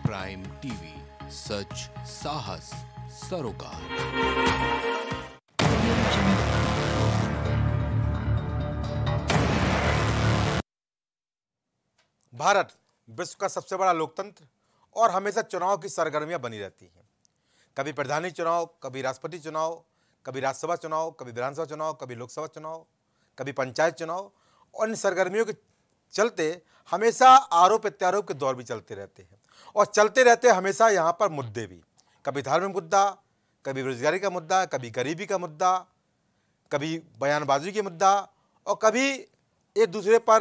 Prime TV, सच साहस सरोकार। भारत विश्व का सबसे बड़ा लोकतंत्र और हमेशा चुनाव की सरगर्मियां बनी रहती हैं। कभी प्रधानी चुनाव, कभी राष्ट्रपति चुनाव, कभी राज्यसभा चुनाव, कभी विधानसभा चुनाव, कभी लोकसभा चुनाव, कभी पंचायत चुनाव। और इन सरगर्मियों के चलते हमेशा आरोप प्रत्यारोप के दौर भी चलते रहते हैं और चलते रहते हैं हमेशा यहाँ पर मुद्दे भी। कभी धार्मिक मुद्दा, कभी बेरोजगारी का मुद्दा, कभी गरीबी का मुद्दा, कभी बयानबाजी के मुद्दा और कभी एक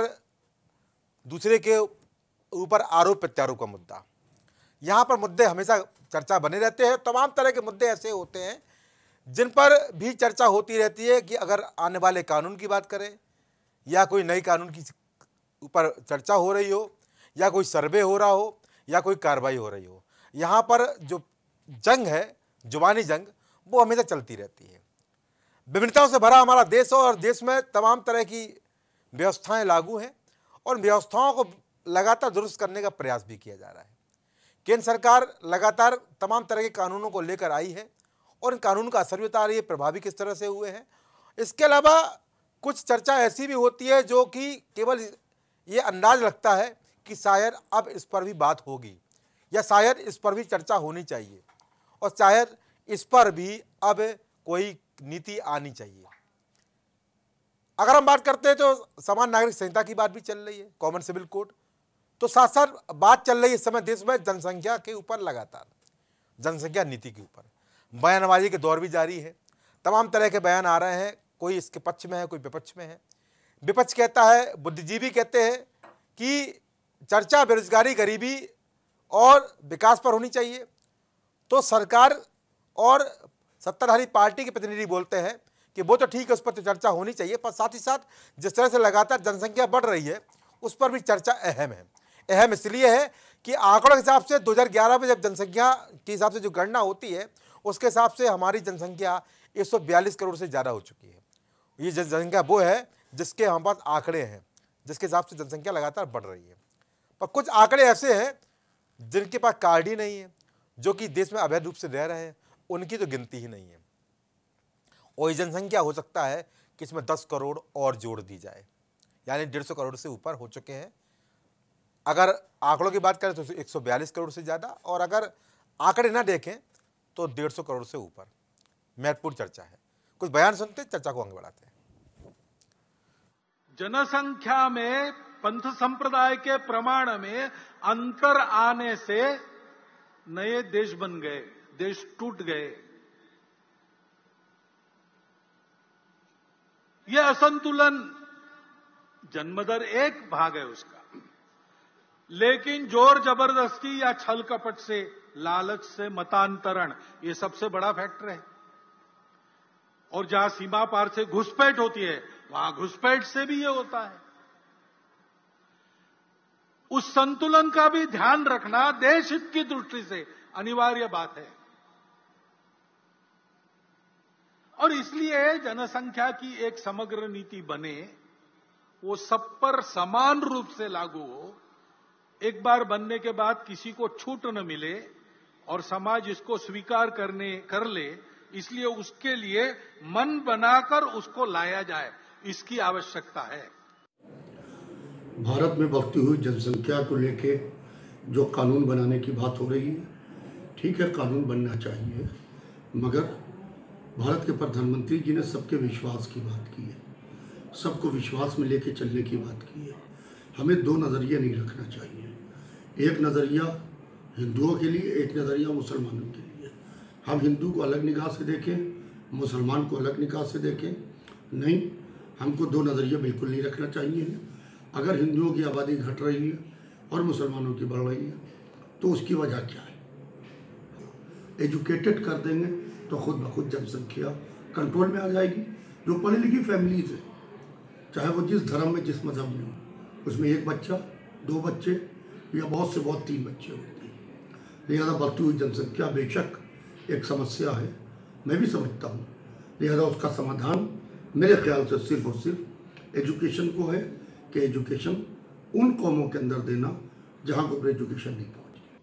दूसरे के ऊपर आरोप प्रत्यारोप का मुद्दा। यहाँ पर मुद्दे हमेशा चर्चा बने रहते हैं। तमाम तरह के मुद्दे ऐसे होते हैं जिन पर भी चर्चा होती रहती है कि अगर आने वाले कानून की बात करें या कोई नई कानून की ऊपर चर्चा हो रही हो या कोई सर्वे हो रहा हो या कोई कार्रवाई हो रही हो, यहाँ पर जो जंग है, जुबानी जंग, वो हमेशा चलती रहती है। विभिन्नताओं से भरा हमारा देश और देश में तमाम तरह की व्यवस्थाएं लागू हैं और व्यवस्थाओं को लगातार दुरुस्त करने का प्रयास भी किया जा रहा है। केंद्र सरकार लगातार तमाम तरह के कानूनों को लेकर आई है और इन कानून का असर भी बता रही है, प्रभावी किस तरह से हुए हैं। इसके अलावा कुछ चर्चा ऐसी भी होती है जो कि केवल ये अंदाज लगता है कि शायद अब इस पर भी बात होगी या शायद इस पर भी चर्चा होनी चाहिए और शायद इस पर भी अब कोई नीति आनी चाहिए। अगर हम बात करते हैं तो समान नागरिक संहिता की बात भी चल रही है, कॉमन सिविल कोड। तो साथ साथ बात चल रही है इस समय देश में जनसंख्या के ऊपर, लगातार जनसंख्या नीति के ऊपर बयानबाजी के दौर भी जारी है। तमाम तरह के बयान आ रहे हैं, कोई इसके पक्ष में है, कोई विपक्ष में है। विपक्ष कहता है, बुद्धिजीवी कहते हैं कि चर्चा बेरोजगारी, गरीबी और विकास पर होनी चाहिए। तो सरकार और सत्ताधारी पार्टी के प्रतिनिधि बोलते हैं कि वो तो ठीक है, उस पर तो चर्चा होनी चाहिए, पर साथ ही साथ जिस तरह से लगातार जनसंख्या बढ़ रही है उस पर भी चर्चा अहम है। अहम इसलिए है कि आंकड़ों के हिसाब से 2011 में जब जनसंख्या के हिसाब से जो गणना होती है उसके हिसाब से हमारी जनसंख्या 142 करोड़ से ज़्यादा हो चुकी है। ये जनसंख्या वो है जिसके हमारे पास आंकड़े हैं, जिसके हिसाब से जनसंख्या लगातार बढ़ रही है। पर कुछ आंकड़े ऐसे हैं जिनके पास कार्ड ही नहीं है, जो कि देश में अवैध रूप से रह रहे हैं, उनकी तो गिनती ही नहीं है। और ये जनसंख्या हो सकता है कि इसमें 10 करोड़ और जोड़ दी जाए, यानी 150 करोड़ से ऊपर हो चुके हैं। अगर आंकड़ों की बात करें तो 142 करोड़ से ज़्यादा, और अगर आंकड़े ना देखें तो 150 करोड़ से ऊपर। महत्वपूर्ण चर्चा है। कुछ बयान सुनते, चर्चा को आगे बढ़ाते हैं। जनसंख्या में पंथ संप्रदाय के प्रमाण में अंतर आने से नए देश बन गए, देश टूट गए। यह असंतुलन जन्मदर एक भाग है उसका, लेकिन जोर जबरदस्ती या छल कपट से, लालच से मतांतरण, ये सबसे बड़ा फैक्टर है। और जहां सीमा पार से घुसपैठ होती है वहां घुसपैठ से भी ये होता है। उस संतुलन का भी ध्यान रखना देश हित की दृष्टि से अनिवार्य बात है। और इसलिए जनसंख्या की एक समग्र नीति बने, वो सब पर समान रूप से लागू हो। एक बार बनने के बाद किसी को छूट न मिले और समाज इसको स्वीकार कर ले, इसलिए उसके लिए मन बनाकर उसको लाया जाए, इसकी आवश्यकता है। भारत में बढ़ती हुई जनसंख्या को लेके जो कानून बनाने की बात हो रही है, ठीक है, कानून बनना चाहिए, मगर भारत के प्रधानमंत्री जी ने सबके विश्वास की बात की है, सबको विश्वास में लेके चलने की बात की है। हमें दो नज़रिया नहीं रखना चाहिए, एक नज़रिया हिंदुओं के लिए, एक नज़रिया मुसलमानों के लिए। हम हिंदू को अलग निगाह से देखें, मुसलमान को अलग निगाह से देखें, नहीं, हमको दो नज़रिया बिल्कुल नहीं रखना चाहिए। अगर हिंदुओं की आबादी घट रही है और मुसलमानों की बढ़ रही है तो उसकी वजह क्या है? एजुकेटेड कर देंगे तो खुद ब खुद जनसंख्या कंट्रोल में आ जाएगी। जो पढ़ी लिखी फैमिलीज है, चाहे वो जिस धर्म में, जिस मजहब में हो, उसमें एक बच्चा, दो बच्चे या बहुत से बहुत 3 बच्चे होते हैं। लिहाजा बढ़ती हुई जनसंख्या बेशक एक समस्या है, मैं भी समझता हूँ। लिहाजा उसका समाधान मेरे ख्याल से सिर्फ और सिर्फ एजुकेशन को है कि एजुकेशन उन कौमों के अंदर देना जहाँ को एजुकेशन नहीं पहुँची।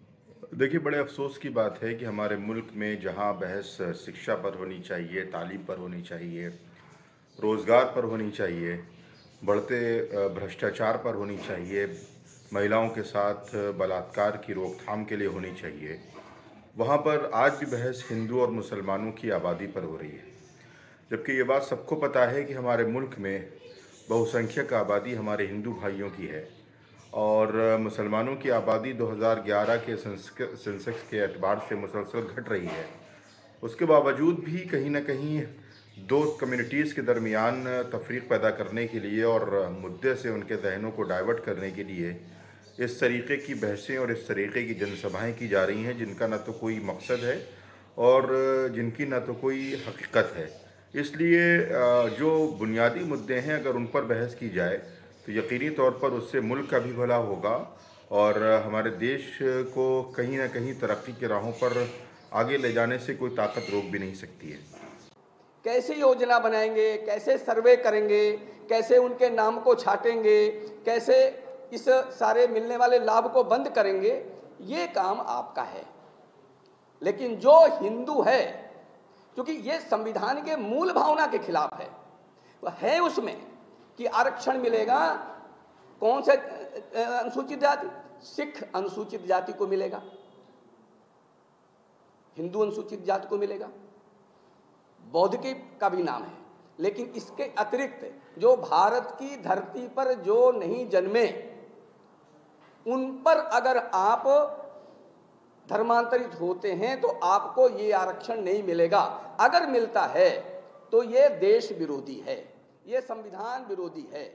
देखिए, बड़े अफसोस की बात है कि हमारे मुल्क में जहां बहस शिक्षा पर होनी चाहिए, तालीम पर होनी चाहिए, रोज़गार पर होनी चाहिए, बढ़ते भ्रष्टाचार पर होनी चाहिए, महिलाओं के साथ बलात्कार की रोकथाम के लिए होनी चाहिए, वहाँ पर आज भी बहस हिंदू और मुसलमानों की आबादी पर हो रही है। जबकि ये बात सबको पता है कि हमारे मुल्क में बहुसंख्यक आबादी हमारे हिंदू भाइयों की है और मुसलमानों की आबादी 2011 के सेंसेक्स के एतबार से मुसलसल घट रही है। उसके बावजूद भी कहीं ना कहीं दो कम्युनिटीज़ के दरमियान तफरीक पैदा करने के लिए और मुद्दे से उनके जहनों को डाइवर्ट करने के लिए इस तरीके की बहसें और इस तरीके की जनसभाएं की जा रही हैं, जिनका ना तो कोई मकसद है और जिनकी ना तो कोई हकीकत है। इसलिए जो बुनियादी मुद्दे हैं, अगर उन पर बहस की जाए तो यकीनी तौर पर उससे मुल्क का भी भला होगा और हमारे देश को कहीं ना कहीं तरक्की की राहों पर आगे ले जाने से कोई ताकत रोक भी नहीं सकती है। कैसे योजना बनाएंगे, कैसे सर्वे करेंगे, कैसे उनके नाम को छाटेंगे, कैसे इस सारे मिलने वाले लाभ को बंद करेंगे, ये काम आपका है। लेकिन जो हिंदू है, क्योंकि ये संविधान के मूल भावना के खिलाफ है, तो है उसमें कि आरक्षण मिलेगा कौन से अनुसूचित जाति, सिख अनुसूचित जाति को मिलेगा, हिंदू अनुसूचित जाति को मिलेगा, बौद्ध का भी नाम है। लेकिन इसके अतिरिक्त जो भारत की धरती पर जो नहीं जन्मे, उन पर अगर आप धर्मांतरित होते हैं तो आपको ये आरक्षण नहीं मिलेगा। अगर मिलता है तो ये देश विरोधी है, ये संविधान विरोधी है।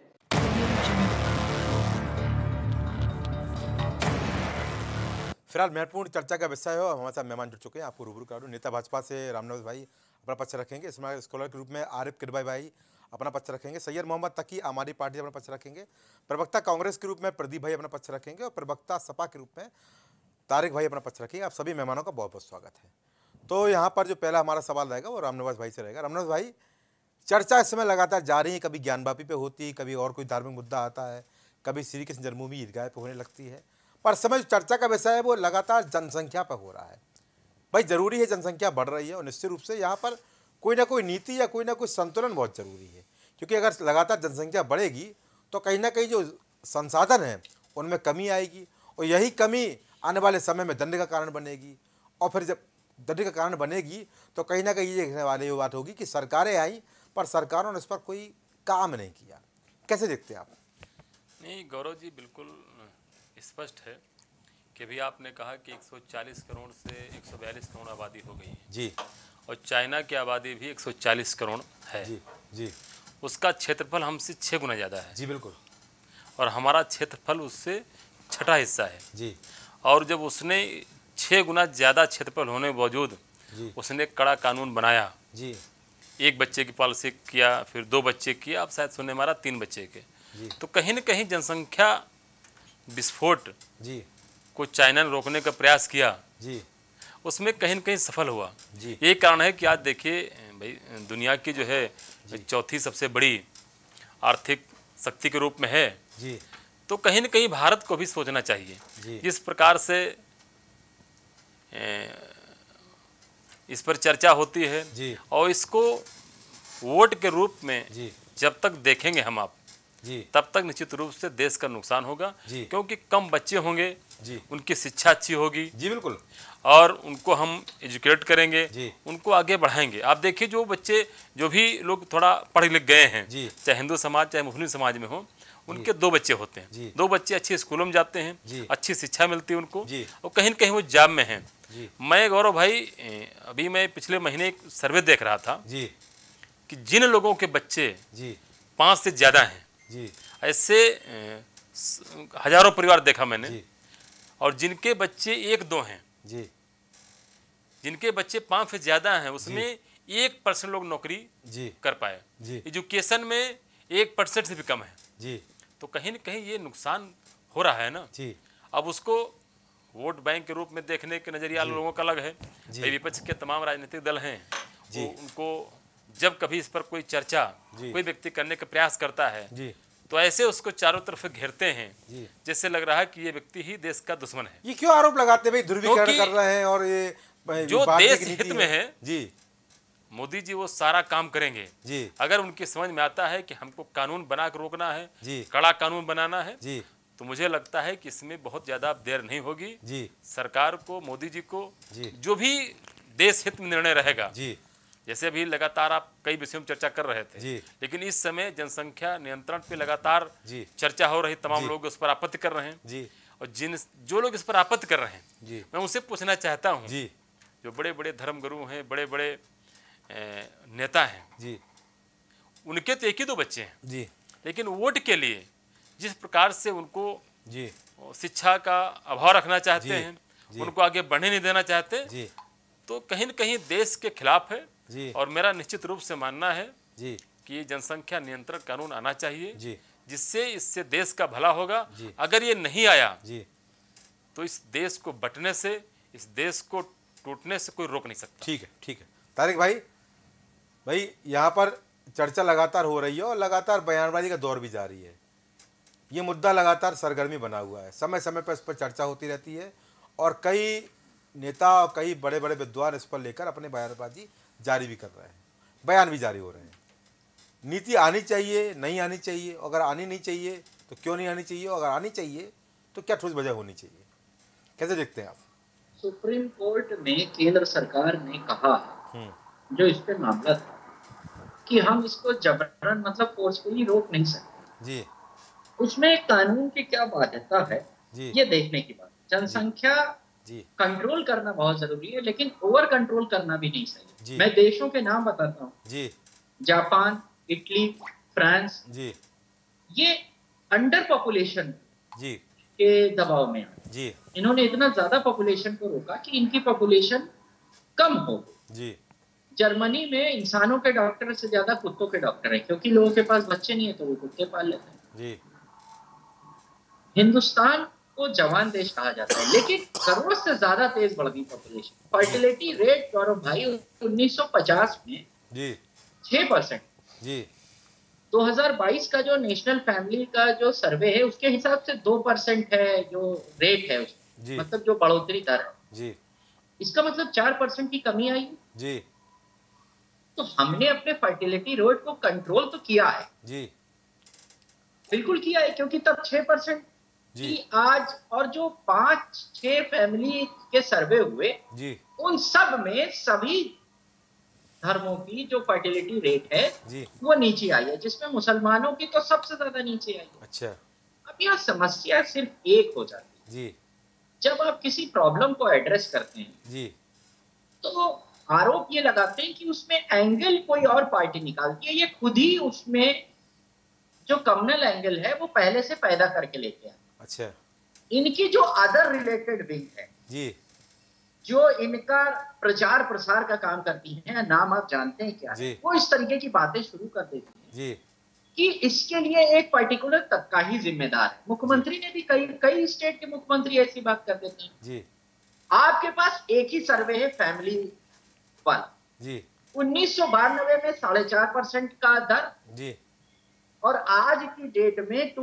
फिलहाल महत्वपूर्ण चर्चा का विषय हो, हमारे साथ मेहमान जुड़ चुके हैं, आपको रूबरू करा दूं। नेता भाजपा से रामनवाज भाई अपना पक्ष रखेंगे, इसमें स्कॉलर के रूप में आरिफ किरबाई भाई अपना पक्ष रखेंगे, सैयद मोहम्मद तकी आम आदमी पार्टी अपना पक्ष रखेंगे, प्रवक्ता कांग्रेस के रूप में प्रदीप भाई अपना पक्ष रखेंगे और प्रवक्ता सपा के रूप में तारिक भाई अपना पक्ष रखेंगे। आप सभी मेहमानों का बहुत बहुत स्वागत है। तो यहाँ पर जो पहला हमारा सवाल रहेगा वो रामनवाज भाई से रहेगा। रामनवाज भाई, चर्चा इस समय लगातार जा रही है, कभी ज्ञानवापी पे होती है, कभी और कोई धार्मिक मुद्दा आता है, कभी श्री कृष्ण जन्मभूमि ईदगाह पे होने लगती है, पर समय जो चर्चा का विषय है वो लगातार जनसंख्या पर हो रहा है। भाई जरूरी है, जनसंख्या बढ़ रही है और निश्चित रूप से यहाँ पर कोई ना कोई नीति या कोई ना कोई संतुलन बहुत जरूरी है, क्योंकि अगर लगातार जनसंख्या बढ़ेगी तो कहीं ना कहीं जो संसाधन हैं उनमें कमी आएगी और यही कमी आने वाले समय में दंड का कारण बनेगी। और फिर जब दंड का कारण बनेगी तो कहीं ना कहीं ये देखने वाली ये बात होगी कि सरकारें आई पर सरकारों ने इस पर कोई काम नहीं किया। कैसे देखते हैं आप? नहीं गौरव जी, बिल्कुल स्पष्ट है कि भी आपने कहा कि 140 करोड़ से 142 करोड़ आबादी हो गई है जी, और चाइना की आबादी भी 140 करोड़ है जी जी, उसका क्षेत्रफल हमसे 6 गुना ज़्यादा है जी बिल्कुल, और हमारा क्षेत्रफल उससे छठा हिस्सा है जी, और जब उसने 6 गुना ज़्यादा क्षेत्रफल होने के बावजूद उसने कड़ा कानून बनाया जी, एक बच्चे की पॉलिसी किया, फिर 2 बच्चे किया, अब शायद सुनने मारा 3 बच्चे के, तो कहीं न कहीं जनसंख्या विस्फोट जी को चाइना ने रोकने का प्रयास किया जी, उसमें कहीं न कहीं सफल हुआ। जी, यही कारण है कि आज देखिए भाई दुनिया की जो है चौथी सबसे बड़ी आर्थिक शक्ति के रूप में है जी, तो कहीं न कहीं भारत को भी सोचना चाहिए। जी, जिस प्रकार से इस पर चर्चा होती है जी, और इसको वोट के रूप में जी, जब तक देखेंगे हम आप जी, तब तक निश्चित रूप से देश का नुकसान होगा, जी, क्योंकि कम बच्चे होंगे, जी, उनकी शिक्षा अच्छी होगी, जी बिल्कुल, और उनको हम एजुकेट करेंगे, जी, उनको आगे बढ़ाएंगे। आप देखिए जो बच्चे जो भी लोग थोड़ा पढ़ लिख गए हैं, जी, चाहे हिंदू समाज चाहे मुस्लिम समाज में हो, उनके 2 बच्चे होते जी, हैं, 2 बच्चे अच्छे स्कूलों में जाते हैं, जी, अच्छी शिक्षा मिलती है उनको, जी, और कहीं न कहीं वो जॉब में हैं। जी, मैं गौरव भाई अभी मैं पिछले महीने एक सर्वे देख रहा था जी, कि जिन लोगों के बच्चे जी, 5 से ज़्यादा हैं, जी, ऐसे हजारों परिवार देखा मैंने, जी, और जिनके बच्चे 1-2 हैं, जी, जिनके बच्चे 5 से ज़्यादा हैं, उसमें 1% लोग नौकरी जी, कर पाए। जी, एजुकेशन में 1% से भी कम है, जी, तो कहीं न कहीं ये नुकसान हो रहा है ना। जी, अब उसको वोट बैंक के रूप में देखने के नज़रिया लोगों का अलग है। जी, भाई विपक्ष के तमाम राजनीतिक दल हैं, जी, उनको जब कभी इस पर कोई चर्चा जी, कोई व्यक्ति करने का प्रयास करता है जी, तो ऐसे उसको चारों तरफ घेरते हैं जी। जिससे लग रहा है कि ये व्यक्ति ही देश का दुश्मन है। ये क्यों आरोप लगाते हैं भाई, ध्रुवीकरण क्योंकि कर रहे हैं और ये जो बांटने देश की हित नीति में है जी मोदी जी वो सारा काम करेंगे। जी अगर उनकी समझ में आता है कि हमको कानून बना के रोकना है, जी कड़ा कानून बनाना है, जी तो मुझे लगता है कि इसमें बहुत ज्यादा देर नहीं होगी। जी सरकार को, मोदी जी को जी जो भी देश हित में निर्णय रहेगा, जी जैसे अभी लगातार आप कई विषयों में चर्चा कर रहे थे, जी लेकिन इस समय जनसंख्या नियंत्रण पे लगातार जी चर्चा हो रही, तमाम जी। लोग उस पर आपत्ति कर रहे हैं। जी और जो लोग इस पर आपत्ति कर रहे हैं, जी मैं उनसे पूछना चाहता हूँ, जी जो बड़े बड़े धर्मगुरु हैं, बड़े बड़े नेता हैं, जी उनके तो एक ही दो बच्चे हैं, जी लेकिन वोट के लिए जिस प्रकार से उनको जी शिक्षा का अभाव रखना चाहते जी, हैं, जी। उनको आगे बढ़ने नहीं देना चाहते, जी तो कहीं न कहीं देश के खिलाफ है। जी और मेरा निश्चित रूप से मानना है जी कि ये जनसंख्या नियंत्रण कानून आना चाहिए, जी जिससे इससे देश का भला होगा। जी। अगर ये नहीं आया जी तो इस देश को बंटने से, इस देश को टूटने से कोई रोक नहीं सकता। ठीक है तारिक भाई यहाँ पर चर्चा लगातार हो रही है और लगातार बयानबाजी का दौर भी जारी है। ये मुद्दा लगातार सरगर्मी बना हुआ है, समय समय पर इस पर चर्चा होती रहती है और कई नेता और कई बड़े बड़े विद्वान इस पर लेकर अपने बयानबाजी जारी भी कर रहे हैं, बयान भी जारी हो रहे हैं। नीति आनी चाहिए, नहीं आनी चाहिए, अगर आनी नहीं चाहिए तो क्यों नहीं आनी चाहिए, अगर आनी चाहिए तो क्या ठोस वजह होनी चाहिए, कैसे देखते हैं आप? सुप्रीम कोर्ट में केंद्र सरकार ने कहा जो इस पे मामला था कि हम इसको जबरन मतलब फोर्सफुली रोक नहीं सकते जी। उसमें कानून की क्या बाध्यता है जी। ये देखने की बात। जनसंख्या जी कंट्रोल करना बहुत जरूरी है, लेकिन ओवर कंट्रोल करना भी नहीं सही। जी। मैं देशों के नाम बताता हूँ, जी जापान, इटली, फ्रांस, जी ये अंडर पॉपुलेशन जी के दबाव में आ। जी इन्होंने इतना ज्यादा पॉपुलेशन को रोका कि इनकी पॉपुलेशन कम हो गई। जी जर्मनी में इंसानों के डॉक्टर से ज्यादा कुत्तों के डॉक्टर है, क्योंकि लोगों के पास बच्चे नहीं है तो वो कुत्ते पाल लेते हैं। जी हिंदुस्तान को जवान देश कहा जाता है, लेकिन जरूरत से ज्यादा तेज बढ़ गई पॉपुलेशन। फर्टिलिटी रेट गौरव भाई 1950 में जी 6%, जी 2022 का जो नेशनल फैमिली का जो सर्वे है उसके हिसाब से 2% है जो रेट है उसका, जी। मतलब जो बढ़ोतरी दर है। जी इसका मतलब 4% की कमी आई। जी तो हमने अपने फर्टिलिटी रेट को कंट्रोल तो किया है, जी बिल्कुल किया है, क्योंकि तब 6% जी की आज, और जो 5-6 फैमिली के सर्वे हुए जी उन सब में सभी धर्मों की जो फर्टिलिटी रेट है जी वो नीचे आई है, जिसमें मुसलमानों की तो सबसे ज्यादा नीचे आई है। अच्छा अब यह समस्या सिर्फ एक हो जाती है, जी जब आप किसी प्रॉब्लम को एड्रेस करते हैं जी तो आरोप ये लगाते हैं कि उसमें एंगल कोई और पार्टी निकालती है। ये खुद ही उसमें जो कम्युनल एंगल है वो पहले से पैदा करके लेते हैं। अच्छा इनकी जो अदर रिलेटेड विंग है, जी जो इनका प्रचार प्रसार का काम करती है, नाम आप जानते हैं क्या है, वो इस तरीके की बातें शुरू कर देती है जी कि इसके लिए एक पर्टिकुलर तबका ही जिम्मेदार है। मुख्यमंत्री ने भी कई स्टेट के मुख्यमंत्री ऐसी बात कर देते हैं। जी आपके पास एक ही सर्वे है फैमिली वाला, जी 1992 में 4.5% का दर, जी और आज की डेट में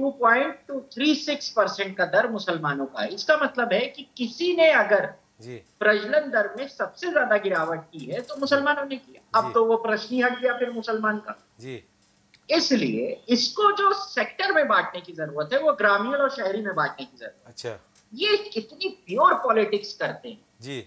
2.36% का दर मुसलमानों का है। इसका मतलब है कि किसी ने अगर जी प्रजनन दर में सबसे ज्यादा गिरावट की है तो मुसलमानों ने किया। अब तो वो प्रश्न ही हट गया फिर मुसलमान का। जी इसलिए इसको जो सेक्टर में बांटने की जरूरत है वो ग्रामीण और शहरी में बांटने की जरूरत है। अच्छा ये कितनी प्योर पॉलिटिक्स करते हैं जी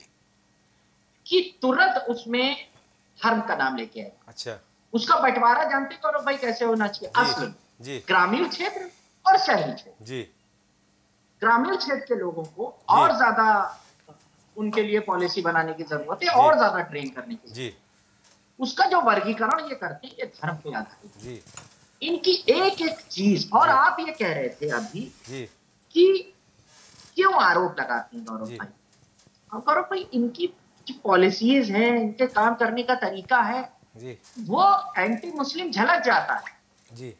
कि तुरंत उसमें धर्म का नाम लेके आए। अच्छा उसका बंटवारा जानते करो भाई कैसे होना चाहिए। असल जी ग्रामीण क्षेत्र और शहरी क्षेत्र। जी ग्रामीण क्षेत्र के लोगों को और ज्यादा उनके लिए पॉलिसी बनाने की जरूरत है, और ज्यादा ट्रेन करने की। जी उसका जो वर्गीकरण ये करते हैं ये धर्म पे आधारित। जी इनकी एक एक चीज, और आप ये कह रहे थे अभी जी कि क्यों आरोप लगाते हैं गौरव जी। भाई। और गौरव भाई इनकी जो पॉलिसीज हैं, इनके काम करने का तरीका है, जी वो एंटी मुस्लिम झलक जाता है। जी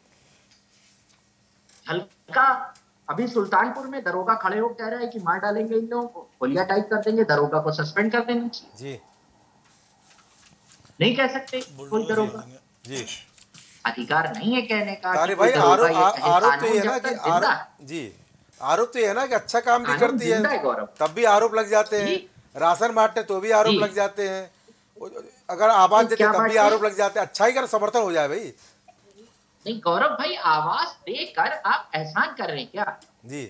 हल्का अभी सुल्तानपुर में दरोगा खड़े हो कह रहा है कि मार डालेंगे इन लोगों को, गोलियां टाइप कर देंगे, दरोगा को सस्पेंड कर देना चाहिए। जी नहीं कह सकते कोई दरोगा। जी अधिकार नहीं है कहने का अरे कि भाई कोई दरोगा ये कहे। आरोप तो कानून ये है ना जब कि तक जिंदा है, जी आरोप तो ये है ना कि अच्छा काम भी कानून करती जिंदा है है गौरव तब भी आरोप लग जाते हैं, जी राशन बांटते तो भी आरोप जी। लग जाते हैं, अगर आवाज नहीं, देते क्या तब भी बात है? आरोप लग जाते हैं। अच्छाई का समर्थन हो जाए भाई। नहीं गौरव भाई, आवाज देकर आप एहसान कर रहे हैं क्या? जी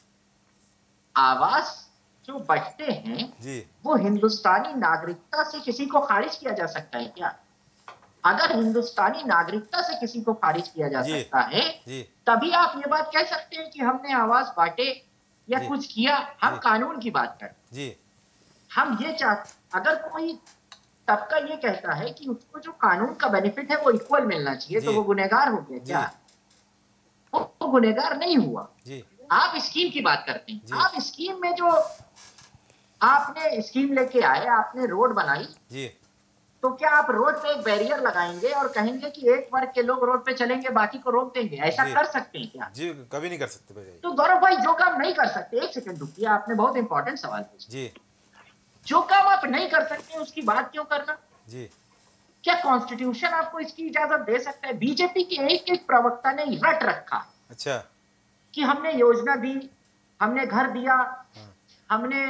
आवाज जो बंटते हैं जी वो हिंदुस्तानी नागरिकता से किसी को खारिज किया जा सकता है क्या? अगर हिंदुस्तानी नागरिकता से किसी को खारिज किया जा जी सकता है जी तभी आप ये बात कह सकते हैं कि हमने आवाज बांटे या जी कुछ किया। हम जी कानून की बात करें, जी हम ये अगर कोई तबका ये कहता है कि उसको जो कानून का बेनिफिट है वो इक्वल मिलना चाहिए तो जी वो गुनहगार हो गया क्या? वो गुनहगार नहीं हुआ। जी आप स्कीम की बात करते हैं, जी आप स्कीम में जो आपने स्कीम लेके आए, आपने रोड बनाई, जी तो क्या आप रोड पे एक बैरियर लगाएंगे और कहेंगे कि एक वर्ग के लोग रोड पे चलेंगे बाकी को रोक देंगे? ऐसा जी कर सकते हैं क्या? जी कभी नहीं कर सकते भाई। तो गौरव भाई, जो काम नहीं कर सकते, एक सेकंड रुकिए, आपने बहुत इंपॉर्टेंट सवाल पूछा। जी जो काम आप नहीं कर सकते उसकी बात क्यों करना? जी क्या कॉन्स्टिट्यूशन आपको इसकी इजाजत दे सकता है? बीजेपी के एक एक प्रवक्ता ने रट रखा अच्छा कि हमने योजना दी, हमने घर दिया, हमने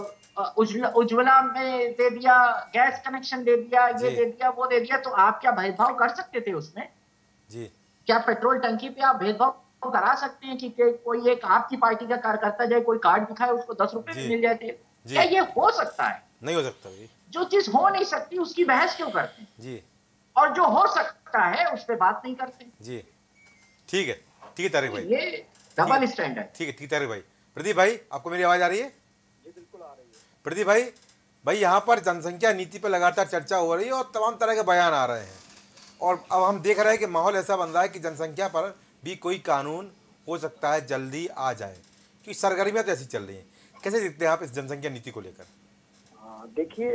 उज्ज्वला में दे दिया, गैस कनेक्शन दे दिया, ये जी दे दिया, वो दे दिया। तो आप क्या भेदभाव कर सकते थे उसमें? जी क्या पेट्रोल टंकी पे आप भेदभाव करा सकते हैं कि कोई एक आपकी पार्टी का कार्यकर्ता जाए, कोई कार्ड दिखाए, उसको 10 रुपए जी मिल जाए थे? जी क्या ये हो सकता है? नहीं हो सकता भाई। जो चीज हो नहीं सकती उसकी बहस क्यों करते हैं? जी और जो हो सकता है उस पर बात नहीं करते। जी ठीक है तारिक भाई, ये डबल स्टैंडर्ड। ठीक है तारिक भाई। प्रदीप भाई, आपको मेरी आवाज आ रही है? जी बिल्कुल आ रही है। प्रदीप भाई यहाँ पर जनसंख्या नीति पर लगातार चर्चा हो रही है और तमाम तरह के बयान आ रहे हैं और अब हम देख रहे हैं कि माहौल ऐसा बन रहा है कि जनसंख्या पर भी कोई कानून हो सकता है जल्दी आ जाए, क्योंकि सरगर्मियाँ तो ऐसी चल रही हैं। कैसे देखते हैं आप इस जनसंख्या नीति को लेकर? देखिए,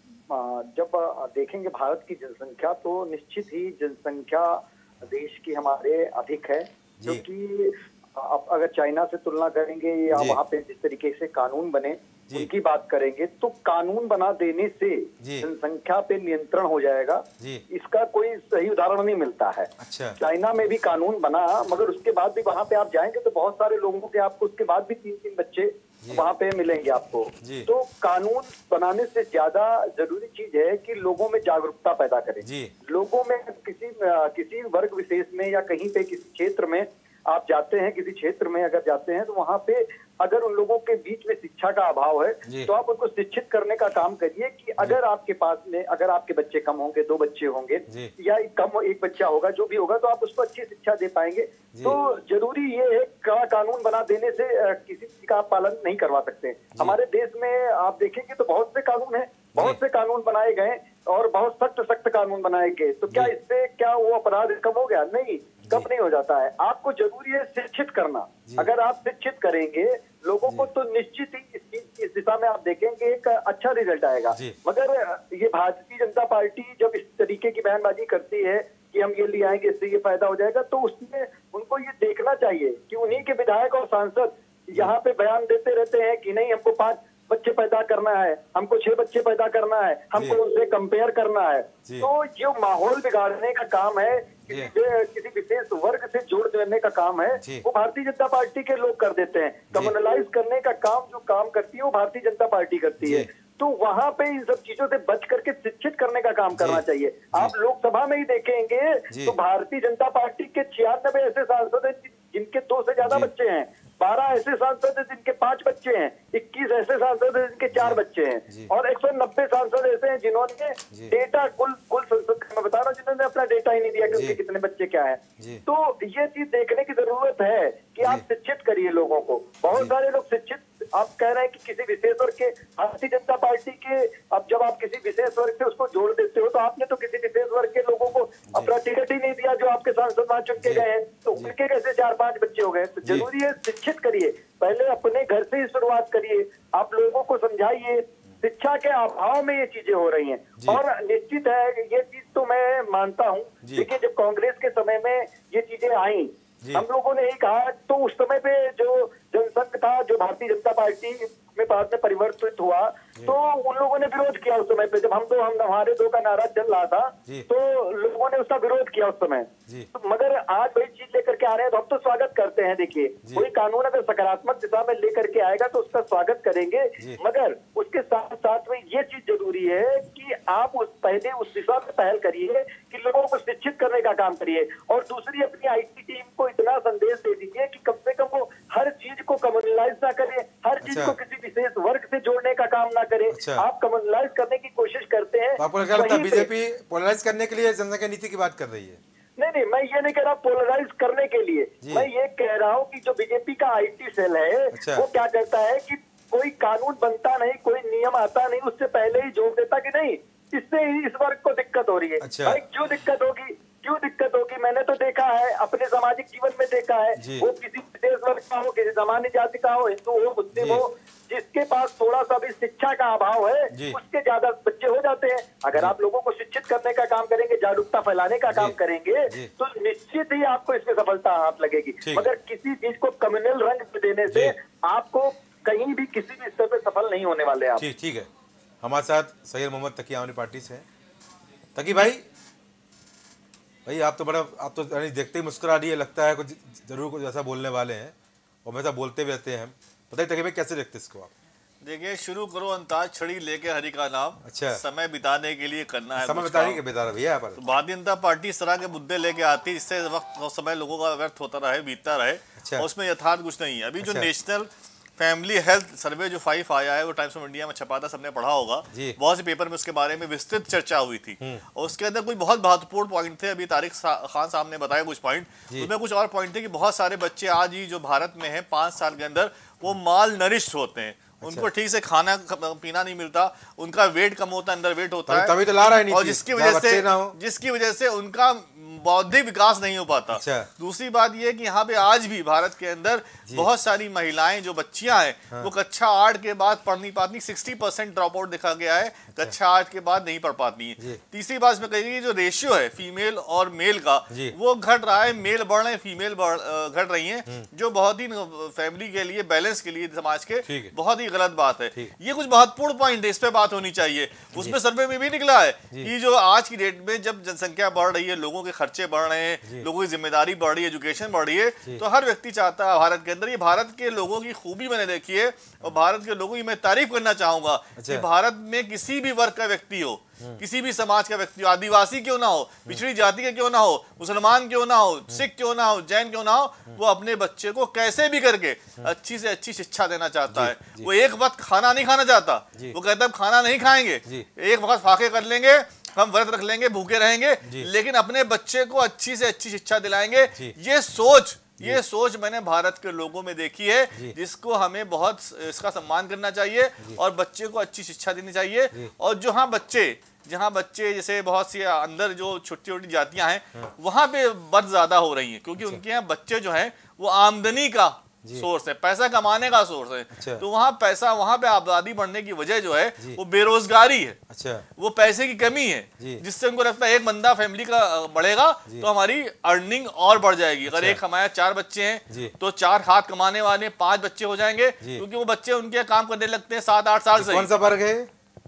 जब देखेंगे भारत की जनसंख्या तो निश्चित ही जनसंख्या देश की हमारे अधिक है, क्योंकि अब अगर चाइना से तुलना करेंगे या वहाँ पे जिस तरीके से कानून बने उनकी बात करेंगे तो कानून बना देने से जनसंख्या पे नियंत्रण हो जाएगा। इसका कोई सही उदाहरण नहीं मिलता है। अच्छा। चाइना में भी कानून बना, मगर उसके बाद भी वहाँ पे आप जाएंगे तो बहुत सारे लोगों के आपको उसके बाद भी 3-3 बच्चे वहाँ पे मिलेंगे आपको। तो कानून बनाने से ज्यादा जरूरी चीज है कि लोगों में जागरूकता पैदा करें। लोगों में किसी वर्ग विशेष में या कहीं पे किसी क्षेत्र में आप जाते हैं, किसी क्षेत्र में अगर जाते हैं तो वहाँ पे अगर उन लोगों के बीच में शिक्षा का अभाव है तो आप उनको शिक्षित करने का काम करिए कि अगर आपके पास में अगर आपके बच्चे कम होंगे, 2 बच्चे होंगे या कम 1 बच्चा होगा, जो भी होगा, तो आप उसको अच्छी शिक्षा दे पाएंगे। तो जरूरी ये है कानून बना देने से किसी चीज का आप पालन नहीं करवा सकते। हमारे देश में आप देखेंगे तो बहुत से कानून है, बहुत से कानून बनाए गए और बहुत सख्त कानून बनाए गए। तो क्या इससे क्या वो अपराध कम हो गया? नहीं, कम नहीं हो जाता है। आपको जरूरी है शिक्षित करना। अगर आप शिक्षित करेंगे लोगों को तो निश्चित ही इस दिशा में आप देखेंगे एक अच्छा रिजल्ट आएगा। मगर ये भारतीय जनता पार्टी जब इस तरीके की बयानबाजी करती है कि हम ये ले आएंगे, इससे ये फायदा हो जाएगा, तो उसमें उनको ये देखना चाहिए कि उन्हीं के विधायक और सांसद यहाँ पे बयान देते रहते हैं कि नहीं, हमको 5 बच्चे पैदा करना है, हमको 6 बच्चे पैदा करना है, हमको उनसे कंपेयर करना है। तो जो माहौल बिगाड़ने का काम है, किसी विशेष वर्ग से जोड़ देने का काम है, वो भारतीय जनता पार्टी के लोग कर देते हैं। कम्युनलाइज करने का काम जो काम करती है वो भारतीय जनता पार्टी करती है। तो वहां पे इन सब चीजों से बच करके शिक्षित करने का काम करना चाहिए। आप लोकसभा में ही देखेंगे तो भारतीय जनता पार्टी के 96 ऐसे सांसद हैं जिनके 2 से ज्यादा बच्चे हैं, 12 ऐसे सांसद हैं जिनके 5 बच्चे हैं, 21 ऐसे सांसद हैं जिनके 4 बच्चे हैं और 190 सांसद ऐसे हैं जिन्होंने डेटा कुल संसद मैं बता रहा हूँ जिन्होंने अपना डेटा ही नहीं दिया कि उनके कितने बच्चे क्या है। तो ये चीज देखने की जरूरत है कि आप शिक्षित करिए लोगों को। बहुत सारे लोग शिक्षित, आप कह रहे हैं कि किसी विशेष वर्ग के, भारतीय जनता पार्टी के, अब जब आप किसी विशेष वर्ग से उसको जोड़ देते हो तो आपने तो किसी विशेष वर्ग के लोगों को अपना टिकट ही नहीं दिया जो आपके सांसद वहां चुन के गए हैं, तो उनके कैसे 4-5 बच्चे हो गए? तो जरूरी है शिक्षित करिए, पहले अपने घर से ही शुरुआत करिए, आप लोगों को समझाइए। शिक्षा के अभाव में ये चीजें हो रही हैं और निश्चित है ये चीज तो मैं मानता हूँ। देखिए, जब कांग्रेस के समय में ये चीजें आई, हम लोगों ने यही कहा, तो उस समय पे जो जनसंघ था, जो भारतीय जनता पार्टी उसमें बाद में परिवर्तित हुआ, तो उन लोगों ने विरोध किया उस समय पे, जब हमारे दो का नारा चल रहा था, तो लोगों ने उसका विरोध किया उस समय। तो मगर आज वही चीज लेकर के आ रहे हैं, तो हम तो स्वागत करते हैं। देखिए, कोई कानून अगर सकारात्मक दिशा में लेकर के आएगा तो उसका स्वागत करेंगे, मगर उसके साथ साथ में ये चीज जरूरी है कि आप पहले उस दिशा में पहल करिए कि लोगों को शिक्षित करने का काम करिए, और दूसरी अपनी IT टीम को इतना संदेश दे दीजिए कि कम से कम वो हर चीज को कम्युनलाइज ना करे, हर चीज को किसी विशेष वर्ग से जोड़ने का काम ना करे। आप कम्युनलाइज करने की कोशिश करते हैं। आपको क्या लगता है बीजेपी पोलराइज करने के लिए जनसंख्या नीति की बात कर रही है? नहीं, मैं ये नहीं कह रहा पोलराइज करने के लिए, मैं ये कह रहा हूँ कि जो बीजेपी का IT सेल है, वो क्या करता है कि कोई कानून बनता नहीं, कोई नियम आता नहीं, उससे पहले ही जोड़ देता कि नहीं, इससे इस वर्ग को दिक्कत हो रही है। भाई क्यों दिक्कत होगी? मैंने तो देखा है, अपने सामाजिक जीवन में देखा है, वो किसी विशेष वर्ग का हो, किसी सामान्य जाति का हो, हिंदू हो, मुस्लिम हो, जिसके पास थोड़ा सा भी शिक्षा का अभाव है, उसके ज्यादा बच्चे हो जाते हैं। अगर आप लोगों को शिक्षित करने का काम करेंगे, जागरूकता फैलाने का काम करेंगे, तो निश्चित ही आपको इसमें सफलता हाथ लगेगी। मगर किसी चीज को कम्युनल रंग देने से आपको कहीं भी किसी भी स्तर पे सफल नहीं होने वाले आप। ठीक है, हमारे साथ सैयद मोहम्मद तकी आम आदमी पार्टी से। तकी भाई आप तो देखते ही मुस्कुरा रही है, लगता है कुछ जरूर कुछ ऐसा बोलने वाले हैं, और हमेशा बोलते भी रहते हैं। बताइए तकी भाई, कैसे देखते इसको आप? देखिए, शुरू करो अंताज छड़ी लेके हरि का नाम। अच्छा, समय बिताने के लिए करना है, समय बिताने के बिता रही है। तो भारतीय जनता पार्टी इस तरह के मुद्दे लेके आती, इससे वक्त और समय लोगों का व्यर्थ होता रहे, बीतता रहे। और उसमें यथार्थ कुछ नहीं है। अभी जो नेशनल फैमिली हेल्थ सर्वे जो 5 आया है, वो टाइम्स ऑफ इंडिया में छपा था, सबने पढ़ा होगा, बहुत से पेपर में उसके बारे में विस्तृत चर्चा हुई थी, और उसके अंदर कुछ बहुत महत्वपूर्ण पॉइंट थे। अभी तारिक खान साहब ने बताया कुछ पॉइंट, उसमें कुछ और पॉइंट थे कि बहुत सारे बच्चे आज ही जो भारत में हैं 5 साल के अंदर, वो माल नरिश्ड होते हैं। उनको ठीक से खाना पीना नहीं मिलता, उनका वेट कम होता है, अंडर वेट होता है, तभी तो ला रहा है, और जिसकी वजह से उनका बौद्धिक विकास नहीं हो पाता। दूसरी बात यह कि यहाँ पे आज भी भारत के अंदर बहुत सारी महिलाएं जो बच्चियां हैं, वो कक्षा 8 के बाद पढ़ नहीं पाती। 60% ड्रॉप आउट देखा गया है, कक्षा 8 के बाद नहीं पढ़ पाती है। तीसरी बात इसमें कही, जो रेशियो है फीमेल और मेल का, वो घट रहा है, मेल बढ़ रहे हैं, फीमेल घट रही है, जो बहुत ही फैमिली के लिए, बैलेंस के लिए, समाज के बहुत ही गलत बात है। ये कुछ महत्वपूर्ण पॉइंट है, इस पे बात होनी चाहिए। उसमें सर्वे में भी निकला है कि जो आज की डेट में जब जनसंख्या बढ़ रही है, लोगों के खर्चे बढ़ रहे हैं, लोगों की जिम्मेदारी बढ़ रही है, एजुकेशन बढ़ रही है, तो हर व्यक्ति चाहता है भारत के अंदर, ये भारत के लोगों की खूबी मैंने देखी है, और भारत के लोगों की मैं तारीफ करना चाहूंगा कि भारत में किसी भी वर्ग का व्यक्ति हो, किसी भी समाज का व्यक्ति हो, आदिवासी क्यों ना हो, पिछड़ी जाति का क्यों ना हो, मुसलमान क्यों ना हो, सिख क्यों ना हो, जैन क्यों ना हो, वो अपने बच्चे को कैसे भी करके अच्छी से अच्छी शिक्षा देना चाहता है। वो एक वक्त खाना नहीं खाना चाहता, वो कहता है खाना नहीं खाएंगे, एक वक्त फाके कर लेंगे, हम व्रत रख लेंगे, भूखे रहेंगे, लेकिन अपने बच्चे को अच्छी से अच्छी शिक्षा दिलाएंगे। ये सोच मैंने भारत के लोगों में देखी है, जिसको हमें बहुत इसका सम्मान करना चाहिए, और बच्चे को अच्छी शिक्षा देनी चाहिए। और जहाँ बच्चे जैसे बहुत सी अंदर जो छोटी छोटी जातियां हैं, वहां पे बर्थ ज्यादा हो रही हैं, क्योंकि उनके यहाँ बच्चे जो हैं वो आमदनी का सोर्स है, पैसा कमाने का सोर्स है। तो वहाँ पे आबादी बढ़ने की वजह जो है वो बेरोजगारी है, वो पैसे की कमी है, जिससे उनको लगता है एक बंदा फैमिली का बढ़ेगा तो हमारी अर्निंग और बढ़ जाएगी। अगर एक हमारे 4 बच्चे हैं तो 4 हाथ कमाने वाले 5 बच्चे हो जाएंगे, क्योंकि वो बच्चे उनके काम करने लगते हैं 7-8 साल से। कौन सा वर्ग है?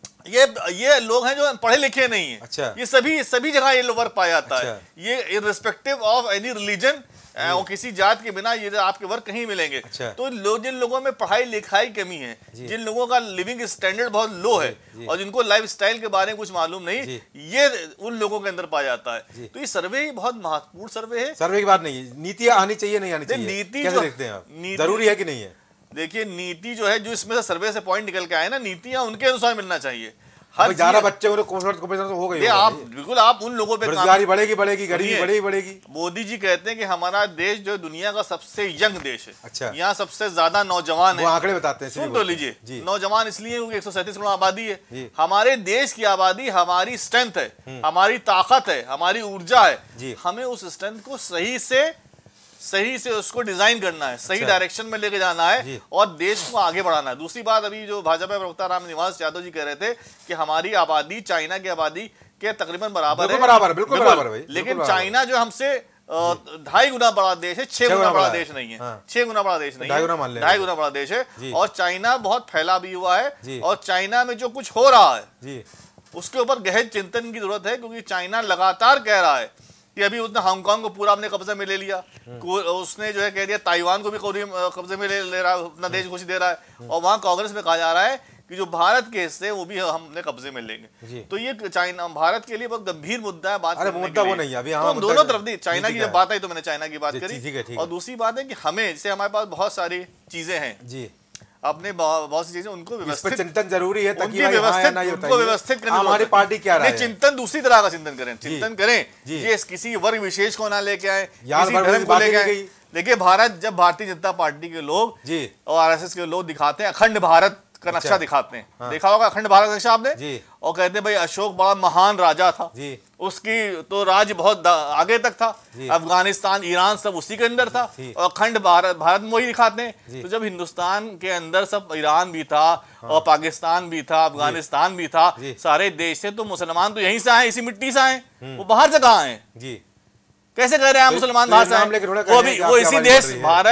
ये लोग हैं जो पढ़े लिखे नहीं है। ये सभी जगह ये वर्ग पाया जाता है। ये इर्रिस्पेक्टिव ऑफ एनी रिलीजन और किसी जात के बिना ये आपके वर्ग कहीं मिलेंगे। तो जिन लोगों में पढ़ाई लिखाई कमी है, जिन लोगों का लिविंग स्टैंडर्ड बहुत लो है, और जिनको लाइफ स्टाइल के बारे में कुछ मालूम नहीं, ये उन लोगों के अंदर पाया जाता है। तो ये सर्वे बहुत महत्वपूर्ण सर्वे है। सर्वे की बात नहीं है, नीति आनी चाहिए नहीं आनी चाहिए, नीति कैसे देखते हैं आप? जरूरी है कि नहीं है? देखिए, नीति जो है, जो इसमें से सर्वे से पॉइंट निकल के आए ना, नीतियां उनके अनुसार मिलना चाहिए। हर 11 बच्चे हो गए, आप उन लोगों पे बेरोजगारी बढ़ेगी, गरीबी बढ़ेगी। मोदी जी कहते हैं कि हमारा देश जो दुनिया का सबसे यंग देश है। अच्छा, यहाँ सबसे ज्यादा नौजवान है। आंकड़े बताते हैं, सुन तो लीजिए। नौजवान इसलिए क्योंकि 137 करोड़ आबादी है। हमारे देश की आबादी हमारी स्ट्रेंथ है, हमारी ताकत है, हमारी ऊर्जा है। हमें उस स्ट्रेंथ को सही से उसको डिजाइन करना है, सही डायरेक्शन में लेके जाना है, और देश को आगे बढ़ाना है। दूसरी बात, अभी जो भाजपा प्रवक्ता रामनिवास यादव जी कह रहे थे कि हमारी आबादी चाइना की आबादी के तकरीबन बराबर है। बिल्कुल बराबर। लेकिन चाइना जो हमसे 2.5 गुना बड़ा देश है, 6 गुना बड़ा देश नहीं है। 6 गुना बड़ा देश नहीं है, 2.5 गुना बड़ा देश है। और चाइना बहुत फैला भी हुआ है, और चाइना में जो कुछ हो रहा है उसके ऊपर गहन चिंतन की जरूरत है, क्योंकि चाइना लगातार कह रहा है कि अभी उसने हांगकांग को पूरा अपने कब्जे में ले लिया, उसने जो है कह दिया ताइवान को भी कब्जे में ले रहा है, अपना देश घोषित दे रहा है, और वहां कांग्रेस में कहा जा रहा है कि जो भारत के हिस्से वो भी हम अपने कब्जे में लेंगे। तो ये चाइना भारत के लिए बहुत गंभीर मुद्दा है। बात मुद्दा वो नहीं है अभी, तो दोनों तरफ नहीं, चाइना की जब बात आई तो मैंने चाइना की बात करी, और दूसरी बात है कि हमें, जैसे हमारे पास बहुत सारी चीजें हैं जी, अपने बहुत सी चीजें उनको व्यवस्थित चिंतन जरूरी है, ताकि उनको व्यवस्थित करने, हमारी पार्टी क्या रहा है, चिंतन दूसरी तरह का चिंतन करें, चिंतन करें ये किसी वर्ग विशेष को ना लेके आए, किसी धर्म को लेके आए। देखिए भारत, जब भारतीय जनता पार्टी के लोग और आरएसएस के लोग दिखाते हैं अखंड भारत का नक्शा दिखाते हैं, हाँ। देखा होगा अखंड भारत नक्शा आपने जी, और कहते हैं भाई अशोक बड़ा महान राजा था जी, उसकी तो राज्य बहुत आगे तक था, अफगानिस्तान ईरान सब उसी के अंदर था, और अखंड भारत में वही दिखाते हैं। तो जब हिंदुस्तान के अंदर सब ईरान भी था, हाँ। और पाकिस्तान भी था, अफगानिस्तान भी था, सारे देश से, तो मुसलमान तो यहीं से आए, इसी मिट्टी से आए, वो बाहर से कहाँ आए जी, कैसे कह रहे हैं मुसलमान बाहर से आए? वो इसी देश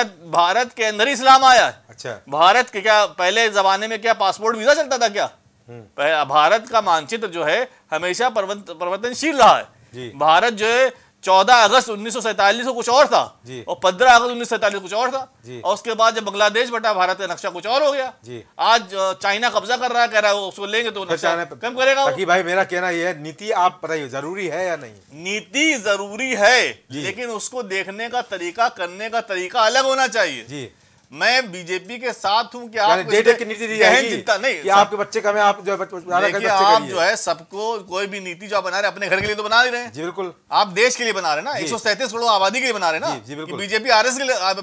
भारत के अंदर ही इस्लाम आया। अच्छा, भारत के क्या पहले जमाने में क्या पासपोर्ट वीजा चलता था क्या? भारत का मानचित्र जो है हमेशा परिवर्तनशील रहा है। भारत जो है 14 अगस्त 1947 को कुछ और था, और 15 अगस्त 1947 कुछ और था, और उसके बाद जब बांग्लादेश बटा भारत का नक्शा कुछ और हो गया। आज चाइना कब्जा कर रहा है, कह रहा है उसको लेंगे तो नक्शा कम करेगा। भाई मेरा कहना यह है, नीति आप बताइए जरूरी है या नहीं? नीति जरूरी है, लेकिन उसको देखने का तरीका, करने का तरीका अलग होना चाहिए। मैं बीजेपी के साथ हूं कि आप की नीति दी जाएगी, चिंता नहीं कि आपके बच्चे का, मैं आप जो आप जो है सबको कोई भी नीति जो बना रहे अपने घर के लिए तो बना ही रहे हैं जी, बिल्कुल आप देश के लिए बना रहे ना, 137 करोड़ आबादी के लिए बना रहे ना जी, बिल्कुल बीजेपी आरएस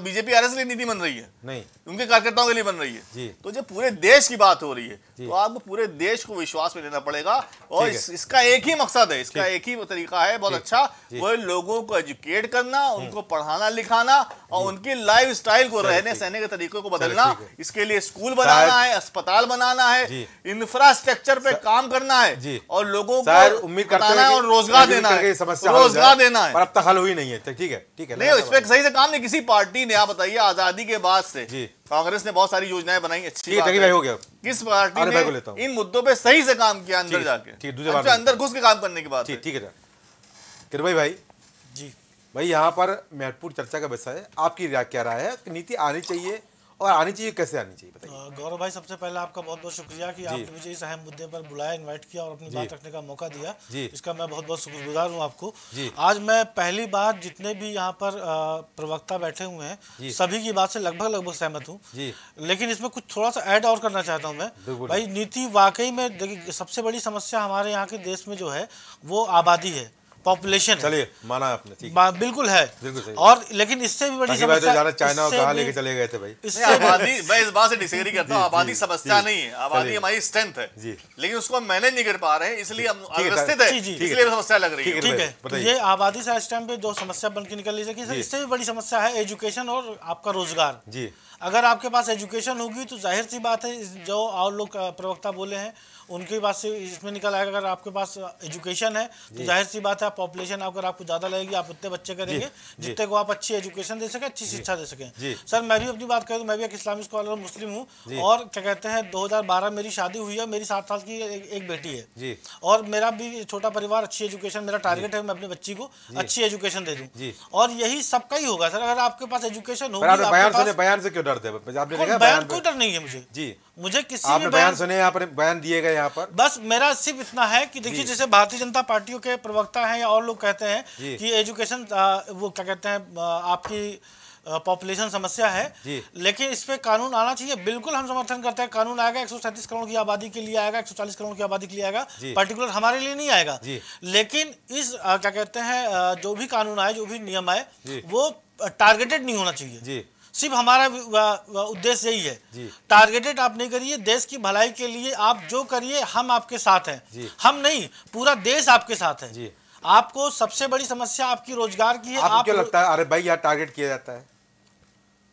के लिए नीति बन रही है नहीं, उनके कार्यकर्ताओं के लिए बन रही है। तो जब पूरे देश की बात हो रही है तो आपको पूरे देश को विश्वास में लेना पड़ेगा, और इसका एक ही मकसद है, इसका एक ही तरीका है बहुत अच्छा, वो लोगों को एजुकेट करना, उनको पढ़ाना लिखाना, और उनकी लाइफ स्टाइल को, रहने सहने के तरीकों को बदलना। इसके लिए स्कूल बनाना है, अस्पताल बनाना है, इंफ्रास्ट्रक्चर पे काम करना है, और लोगों को उम्मीद करना है और रोजगार देना है, रोजगार देना है। पर अब तक हल हुई नहीं है, ठीक है ठीक है, नहीं इस पे सही से काम नहीं किसी पार्टी ने। आप बताइए आजादी के बाद से कांग्रेस ने बहुत सारी योजनाएं बनाई, अच्छी बात है, हो गया। किस पार्टी ने इन मुद्दों पे सही से काम किया अंदर जाके, अंदर घुस के काम करने की बात? ठीक है किरण भाई जी, भाई यहाँ पर महत्वपूर्ण चर्चा का विषय है, आपकी क्या राय है? नीति आनी चाहिए, और आनी चाहिए कैसे आनी चाहिए बताइए? गौरव भाई सबसे पहले आपका बहुत बहुत शुक्रिया कि आपने मुझे इस अहम मुद्दे पर बुलाया, इनवाइट किया और अपनी बात रखने का मौका दिया, इसका मैं बहुत बहुत शुक्रगुजार हूँ आपको। आज मैं पहली बार जितने भी यहाँ पर प्रवक्ता बैठे हुए हैं सभी की बात से लगभग सहमत हूँ, लेकिन इसमें कुछ थोड़ा सा ऐड और करना चाहता हूँ मैं। भाई नीति वाकई में देखिए, सबसे बड़ी समस्या हमारे यहाँ के देश में जो है वो आबादी है, पॉपुलेशन। चलिए माना आपने, ठीक बिल्कुल है, बिल्कुल सही। और लेकिन इससे भी बड़ी समस्या चाइना कहाँ लेके चले गए थे भाई, इससे आबादी, मैं इस बात से डिसएग्री करता हूँ, आबादी समस्या नहीं है, आबादी हमारी स्ट्रेंथ है, लेकिन उसको हम मैनेज नहीं कर पा रहे हैं, इसलिए हम अव्यवस्थित है, इसलिए समस्या लग रही है। ठीक है, तो ये आबादी से इस टाइम पे दो समस्या बन के निकल लीजिए। इससे भी बड़ी समस्या है एजुकेशन और आपका रोजगार जी। अगर आपके पास एजुकेशन होगी तो जाहिर सी बात है, जो और लोग प्रवक्ता बोले हैं उनकी बात से इसमें निकल आएगा, अगर आपके पास एजुकेशन है तो जाहिर सी बात है पॉपुलेशन अगर आपको ज़्यादा लगेगी, आप उतने बच्चे करेंगे जितने को आप अच्छी एजुकेशन दे सकें, अच्छी शिक्षा दे सकें। सर मैं भी अपनी बात करूँ, मैं भी एक इस्लामिक स्कॉलर मुस्लिम हूँ, और क्या कहते हैं 2012 मेरी शादी हुई है, मेरी 7 साल की एक बेटी है, और मेरा भी छोटा परिवार, अच्छी एजुकेशन मेरा टारगेट है, मैं अपनी बच्ची को अच्छी एजुकेशन दे दूँ, और यही सबका ही होगा सर। अगर आपके पास एजुकेशन होगी, बयान से क्यों डरते हैं? बयान कोई डर नहीं है मुझे जी, मुझे किसी आपने बयान सुने, यहाँ पर बयान दिए गए यहाँ पर, बस मेरा सिर्फ इतना है कि देखिए जैसे भारतीय जनता पार्टियों के प्रवक्ता हैं या और लोग कहते हैं कि एजुकेशन वो क्या कहते हैं आपकी पॉपुलेशन समस्या है, लेकिन इस पे कानून आना चाहिए। बिल्कुल हम समर्थन करते हैं, कानून आएगा 137 करोड़ की आबादी के लिए आएगा, 140 करोड़ की आबादी के लिए आएगा, पर्टिकुलर हमारे लिए नहीं आएगा, लेकिन इस क्या कहते हैं जो भी कानून आए, जो भी नियम आए, वो टारगेटेड नहीं होना चाहिए। सिर्फ हमारा उद्देश्य यही है, टारगेटेड आप नहीं करिए, देश की भलाई के लिए आप जो करिए, हम आपके साथ हैं, हम नहीं पूरा देश आपके साथ है। आपको सबसे बड़ी समस्या आपकी रोजगार की है। आपको क्या लगता है? अरे भाई यार टारगेट किया जाता है,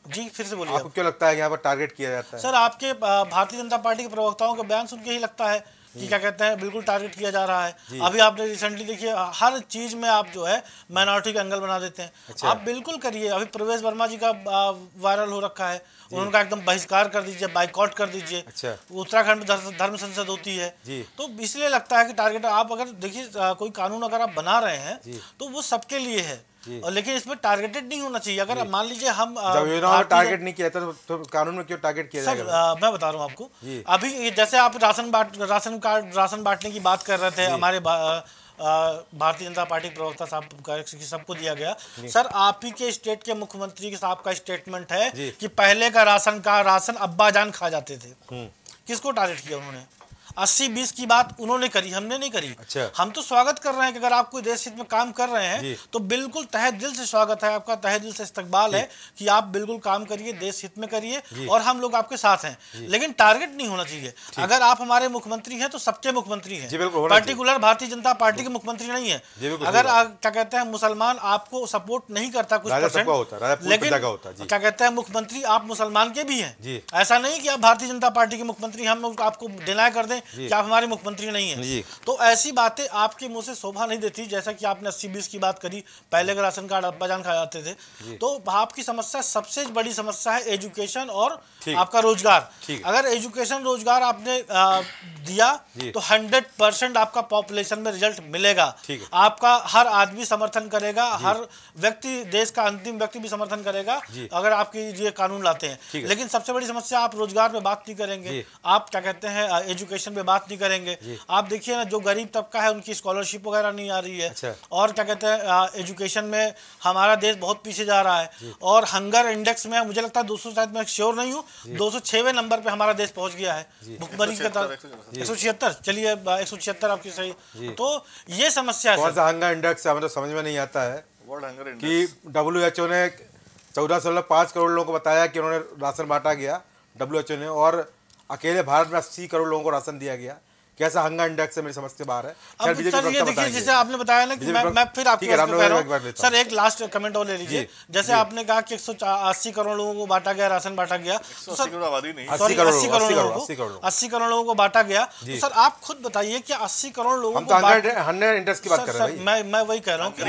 जी फिर से बोलिए। आपको क्यों लगता है कि यहाँ पर टारगेट किया जाता है? सर आपके भारतीय जनता पार्टी के प्रवक्ताओं के बयान सुन के ही लगता है कि क्या कहते हैं बिल्कुल टारगेट किया जा रहा है। अभी आपने रिसेंटली देखिए हर चीज में आप जो है माइनॉरिटी का एंगल बना देते हैं। अच्छा। आप बिल्कुल करिए। अभी प्रवेश वर्मा जी का वायरल हो रखा है, उनका एकदम बहिष्कार कर दीजिए, बाइकआउट कर दीजिए। अच्छा। उत्तराखंड में धर्म संसद होती है, तो इसलिए लगता है कि टारगेट आप अगर देखिए कोई कानून अगर आप बना रहे हैं तो वो सबके लिए है, और लेकिन इसमें टारगेटेड नहीं होना चाहिए। अगर मान लीजिए हम टारगेट नहीं किया तो कानून में क्यों टारगेट किया जाएगा? मैं बता रहा हूँ आपको। अभी जैसे आप राशन बांटने की बात कर रहे थे, हमारे भारतीय जनता पार्टी प्रवक्ता साहब सबको दिया गया। सर आप ही के स्टेट के मुख्यमंत्री साहब का स्टेटमेंट है कि पहले का राशन अब्बा जान खा जाते थे। किसको टारगेट किया उन्होंने? 80-20 की बात उन्होंने करी, हमने नहीं करी। अच्छा। हम तो स्वागत कर रहे हैं कि अगर आप कोई देश हित में काम कर रहे हैं तो बिल्कुल तहे दिल से स्वागत है आपका, तहे दिल से इस्तकबाल है कि आप बिल्कुल काम करिए, देश हित में करिए, और हम लोग आपके साथ हैं। लेकिन टारगेट नहीं होना चाहिए। अगर आप हमारे मुख्यमंत्री हैं तो सबके मुख्यमंत्री हैं, पर्टिकुलर भारतीय जनता पार्टी के मुख्यमंत्री नहीं है। अगर क्या कहते हैं मुसलमान आपको सपोर्ट नहीं करता कुछ परसेंट, लेकिन क्या कहते हैं मुख्यमंत्री आप मुसलमान के भी हैं। ऐसा नहीं कि आप भारतीय जनता पार्टी के मुख्यमंत्री हम आपको डिनाई कर दें कि आप हमारे मुख्यमंत्री नहीं हैं। तो ऐसी बातें आपके मुंह से शोभा नहीं देती। जैसा कि आपने 80-20 की बात करी, पहले का राशन कार्ड अब्बा जान खा जाते थे, तो आपकी समस्या सबसे बड़ी समस्या है एजुकेशन और आपका रोजगार। अगर एजुकेशन रोजगार आपने दिया तो 100% आपका पॉपुलेशन में रिजल्ट मिलेगा। आपका हर आदमी समर्थन करेगा, हर व्यक्ति, देश का अंतिम व्यक्ति भी समर्थन करेगा अगर आपकी ये कानून लाते हैं। लेकिन सबसे बड़ी समस्या आप रोजगार पे बात नहीं करेंगे, आप क्या कहते हैं एजुकेशन पे बात नहीं करेंगे। आप देखिए ना, जो गरीब तबका है उनकी स्कॉलरशिप वगैरह नहीं आ रही है। अच्छा। और क्या कहते हैं एजुकेशन में हमारा देश बहुत पीछे जा रहा है। और हंगर इंडेक्स में मुझे लगता है 200, शायद मैं श्योर नहीं हूँ, 206वें नंबर पे हमारा देश पहुंच गया है भुखमरी के तहत। 176, चलिए 176 आपकी सही। तो ये समस्या है। हंगर इंडेक्स हमें तो समझ में नहीं आता है कि WHO ने 14.5 करोड़ लोगों को बताया कि उन्होंने राशन बांटा गया WHO ने, और अकेले भारत में 80 करोड़ लोगों को राशन दिया गया। कैसा हंगर इंडेक्स है, मेरी समझ से बाहर है। अब सर ये देखिए, जैसे आपने बताया ना कि मैं फिर आपको कह रहा हूं सर, एक लास्ट कमेंट और ले लीजिए। जैसे आपने कहा कि 180 करोड़ लोगों को बांटा गया, राशन बांटा गया, 80 करोड़ आबादी नहीं, 80 करोड़ लोगों को बांटा गया। तो सर आप खुद बताइए कि 80 करोड़ लोगों को हंगर इंडेक्स की बात कर रहे हैं। मैं वही कह रहा हूँ कि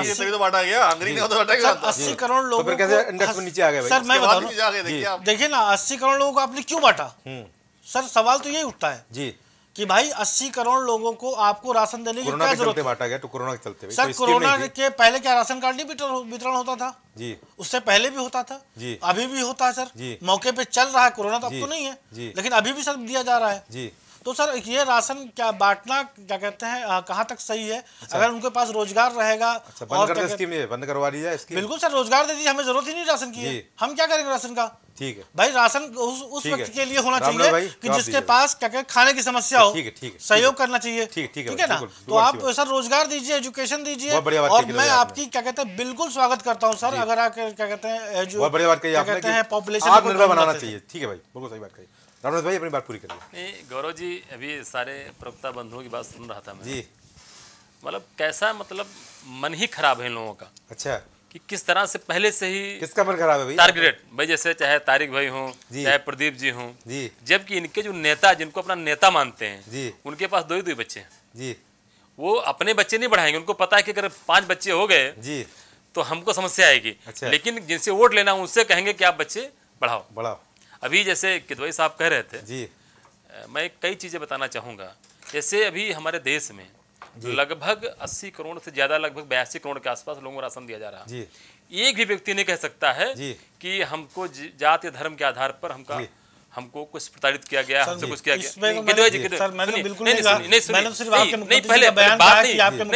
80 करोड़ लोगों को इंडेक्स में नीचे आ गए। सर मैं बता रहा हूँ, देखिए ना 80 करोड़ लोगों को आपने क्यों बांटा? सर सवाल तो यही उठता है जी कि भाई 80 करोड़ लोगों को आपको राशन देने की क्या जरूरत है? बांटा गया तो कोरोना के चलते। सर कोरोना के पहले क्या राशन कार्ड नहीं वितरण होता था जी? उससे पहले भी होता था जी, अभी भी होता है सर जी। मौके पे चल रहा है, कोरोना तो अब तो नहीं है जी, लेकिन अभी भी सब दिया जा रहा है जी। तो सर ये राशन क्या बांटना क्या कहते हैं कहाँ तक सही है? अच्छा। अगर उनके पास रोजगार रहेगा। अच्छा, बंद करवा दी जाए इसकी। बिल्कुल सर, रोजगार दे दीजिए, हमें जरूरत ही नहीं राशन की। हम क्या करेंगे राशन का? ठीक है भाई, राशन उस व्यक्ति के लिए होना चाहिए कि जिसके पास क्या कहते खाने की समस्या हो, सहयोग करना चाहिए। ठीक है ना? तो आप सर रोजगार दीजिए, एजुकेशन दीजिए, और मैं आपकी क्या कहते हैं बिल्कुल स्वागत करता हूँ सर। अगर आप क्या कहते हैं पॉपुलेशन आत्मनिर्भर बनाना चाहिए। ठीक है भाई, बिल्कुल सही बात कही। रामनाथ भाई अपनी बात पूरी करिए। गौरव जी, अभी सारे प्रवक्ता बंधुओं की बात सुन रहा था मैं जी। मतलब कैसा, मतलब मन ही खराब है इन लोगों का। अच्छा, कि किस तरह से पहले से ही किसका मन खराब है भाई? टारगेट भाई, जैसे चाहे तारिक भाई हों, चाहे प्रदीप जी हों जी, जबकि इनके जो नेता, जिनको अपना नेता मानते हैं जी, उनके पास 2 बच्चे हैं जी। वो अपने बच्चे नहीं बढ़ाएंगे, उनको पता है कि अगर 5 बच्चे हो गए जी तो हमको समस्या आएगी। अच्छा। लेकिन जिनसे वोट लेना उनसे कहेंगे कि आप बच्चे बढ़ाओ। अभी जैसे किदवई साहब कह रहे थे जी, मैं कई चीजें बताना चाहूंगा। जैसे अभी हमारे देश में लगभग 80 करोड़ से ज्यादा, लगभग 82 करोड़ के आसपास लोगों को राशन दिया जा रहा है। एक भी व्यक्ति नहीं कह सकता है कि हमको जाति धर्म के आधार पर हमको कुछ प्रताड़ित किया गया, हमसे कुछ किया गया। नहीं, पहले बात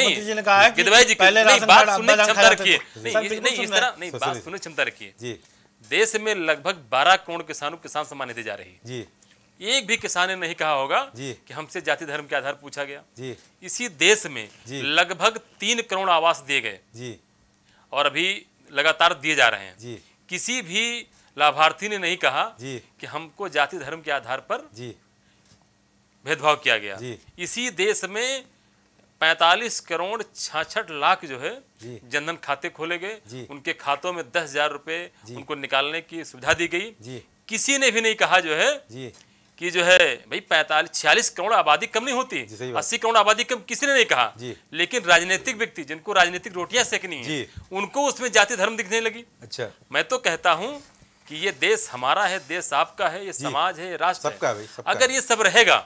सुनने क्षमता रखिए। देश में लगभग 12 करोड़ किसानों किसान सम्मान निधि जा रही है। एक भी किसान ने नहीं कहा होगा कि हमसे जाति धर्म के आधार पूछा गया जी। इसी देश में लगभग 3 करोड़ आवास दिए गए जी, और अभी लगातार दिए जा रहे हैं जी। किसी भी लाभार्थी ने नहीं कहा जी कि हमको जाति धर्म के आधार पर जी भेदभाव किया गया जी। इसी देश में 45 करोड़ 66 लाख जो है जनधन खाते खोले गए, उनके खातों में 10,000 रुपए उनको निकालने की सुविधा दी गई। किसी ने भी नहीं कहा जो है कि जो है भाई 46 करोड़ आबादी कम नहीं होती, 80 करोड़ आबादी कम किसी ने नहीं कहा। लेकिन राजनीतिक व्यक्ति जिनको राजनीतिक रोटियां सेकनी है उनको उसमें जाति धर्म दिखने लगी। अच्छा, मैं तो कहता हूं कि ये देश हमारा है, देश आपका है, ये समाज है, राष्ट्र सबका है। अगर ये सब रहेगा,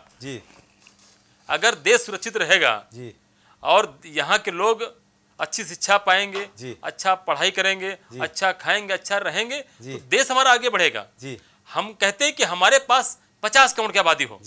अगर देश सुरक्षित रहेगा और यहाँ के लोग अच्छी शिक्षा पाएंगे, अच्छा पढ़ाई करेंगे, अच्छा खाएंगे, अच्छा रहेंगे, तो देश हमारा आगे बढ़ेगा। हम कहते हैं कि हमारे पास 50 करोड़ की आबादी हो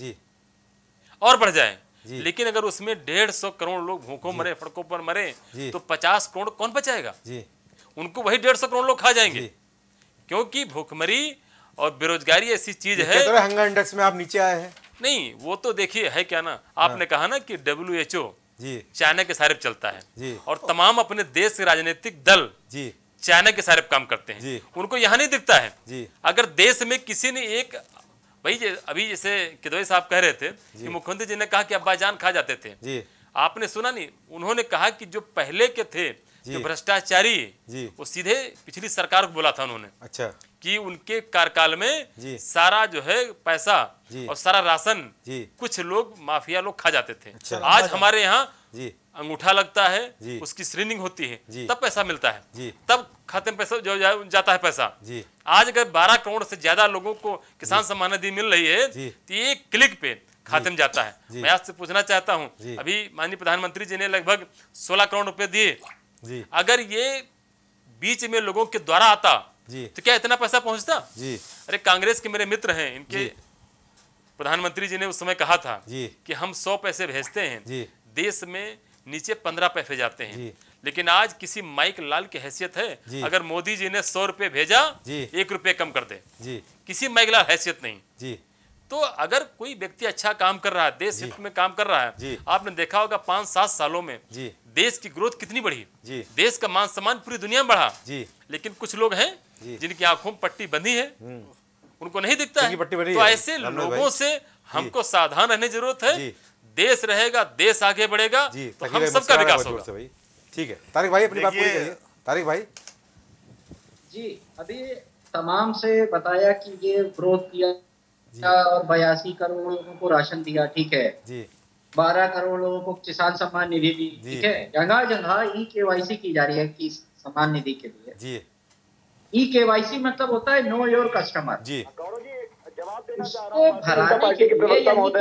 और बढ़ जाए, लेकिन अगर उसमें 150 करोड़ लोग भूखों मरे, सड़कों पर मरे, तो 50 करोड़ कौन बचाएगा? उनको वही 150 करोड़ लोग खा जाएंगे, क्योंकि भूखमरी और बेरोजगारी ऐसी चीज है। हंगर इंडेक्स में आप नीचे आए हैं। नहीं, वो तो देखिए है क्या ना, आपने कहा ना कि WHO चाइना के सारे चलता है और तमाम अपने देश के राजनीतिक दल चाइना के सारे काम करते हैं, उनको यहाँ नहीं दिखता है। अगर देश में किसी ने एक भाई अभी जैसे किदवई साहब कह रहे थे कि मुख्यमंत्री जी ने कहा कि अब्बाजान खा जाते थे, आपने सुना नहीं? उन्होंने कहा कि जो पहले के थे जो भ्रष्टाचारी, वो सीधे पिछली सरकार को बोला था उन्होंने। अच्छा, कि उनके कार्यकाल में सारा जो है पैसा और सारा राशन कुछ लोग माफिया लोग खा जाते थे। अच्छा, आज हमारे यहाँ अंगूठा लगता है, उसकी स्क्रीनिंग होती है, तब पैसा मिलता है, तब खाते में पैसा जो जाता है पैसा। आज अगर 12 करोड़ से ज्यादा लोगों को किसान सम्मान निधि मिल रही है तो एक क्लिक पे खाते में जाता है। मैं आपसे पूछना चाहता हूँ, अभी माननीय प्रधानमंत्री जी ने लगभग 16 करोड़ रुपए दिए, अगर ये बीच में लोगों के द्वारा आता तो क्या इतना पैसा पहुंचता? अरे कांग्रेस के मेरे मित्र हैं, इनके प्रधानमंत्री जी ने उस समय कहा था कि हम 100 पैसे भेजते हैं, देश में नीचे 15 पैसे जाते हैं। लेकिन आज किसी माइक लाल की हैसियत है, अगर मोदी जी ने 100 रुपए भेजा 1 रुपए कम कर दे, किसी माइक लाल हैसियत नहीं। तो अगर कोई व्यक्ति अच्छा काम कर रहा है, देश हित में काम कर रहा है, आपने देखा होगा 5-7 सालों में देश की ग्रोथ कितनी बढ़ी, देश का मान सम्मान पूरी दुनिया में बढ़ा। लेकिन कुछ लोग हैं जिनकी आंखों में पट्टी बंधी है, उनको नहीं दिखता है। तो ऐसे लोगों से हमको सावधान रहने की जरूरत है। देश रहेगा, देश आगे बढ़ेगा, तो हम सबका विकास होगा। ठीक है, तारिक भाई अपनी बात पूरी करिए। तारिक भाई जी, अभी तमाम से बताया कि ये ग्रोथ किया और 82 करोड़ लोगों को राशन दिया, ठीक है जी, 12 करोड़ लोगों को किसान सम्मान निधि दी, ठीक है। जगह जगह EKYC की जा रही है कि सम्मान निधि के लिए जी। EKYC मतलब होता है नो योर कस्टमर जी। उसको भराने के लिए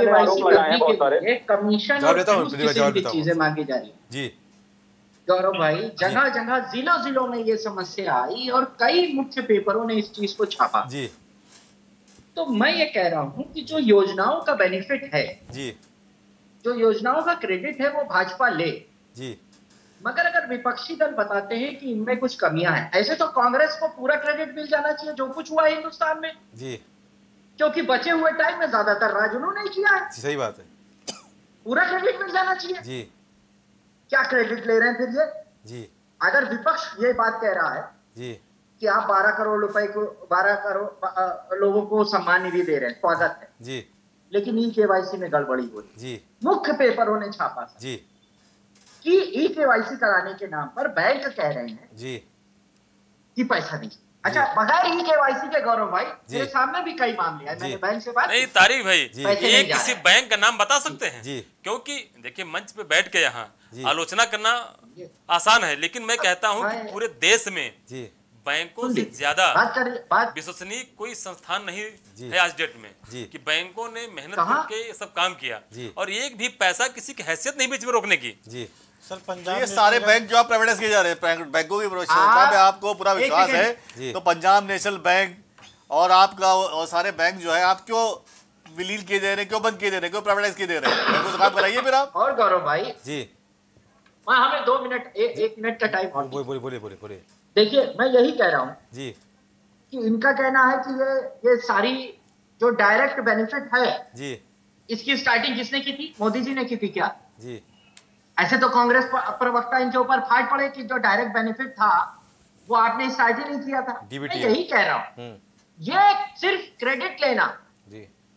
कमीशन चीजें मांगी जा रही है जी। गौरव भाई, जगह जगह जिलों में ये समस्या आई और कई मुख्य पेपरों ने इस चीज को छापा जी। तो मैं ये कह रहा हूँ कि जो योजनाओं का बेनिफिट है जी, जो योजनाओं का क्रेडिट है वो भाजपा ले जी, मगर अगर विपक्षी दल बताते हैं कि इनमें कुछ कमियां हैं, ऐसे तो कांग्रेस को पूरा क्रेडिट मिल जाना चाहिए जो कुछ हुआ है हिंदुस्तान में जी, क्योंकि बचे हुए टाइम में ज्यादातर राज उन्होंने किया है। सही बात है, पूरा क्रेडिट मिल जाना चाहिए जी। क्या क्रेडिट ले रहे हैं फिर ये जी? अगर विपक्ष ये बात कह रहा है जी कि आप 12 करोड़ रुपए को 12 करोड़ लोगों को सम्मान निधि दे रहे हैं, स्वागत है जी, लेकिन EKYC में गड़बड़ी हो रही जी। मुख्य पेपरों ने छापा जी कि EKYC कराने के नाम पर बैंक कह रहे हैं जी कि पैसा दीजिए। अच्छा, बगैर EKYC के गौरव भाई मेरे सामने भी कई मामले हैं, मैंने बैंक से बात नहीं। तारिक भाई, ये किसी बैंक का नाम बता सकते हैं जी? क्योंकि देखिए मंच पे बैठ के यहाँ आलोचना करना आसान है, लेकिन मैं कहता हूँ कि पूरे देश में बैंकों से ज्यादा विश्वसनीय कोई संस्थान नहीं है आज डेट में कि बैंकों ने मेहनत करके ये सब काम किया और एक भी पैसा किसी की हैसियत नहीं बीच में रोकने की जी। सर, पंजाब ये सारे बैंक जो आप प्राइवेटाइज किए जा रहे हैं, बैंकों की भरोसा पे आपको पूरा विश्वास है, तो पंजाब नेशनल बैंक और आपका और सारे बैंक जो है आप क्यों विलीन किए जा रहे हैं, क्यों बंद किए जा रहे हैं, क्यों प्राइवेटाइज किए जा रहे हैं? बैंकों से काम कराइए फिर आप। और गौरव भाई जी, हमें 2 मिनट 1 मिनट का टाइम और बोलिए। देखिए, मैं यही कह रहा हूँ जी कि इनका कहना है कि ये सारी जो डायरेक्ट बेनिफिट है जी, इसकी स्टार्टिंग किसने की थी? मोदी जी ने की थी क्या जी? ऐसे तो कांग्रेस प्रवक्ता इनके ऊपर फाट पड़े कि जो डायरेक्ट बेनिफिट था वो आपने स्टार्ट ही नहीं किया था। मैं यही कह रहा हूँ, ये सिर्फ क्रेडिट लेना जी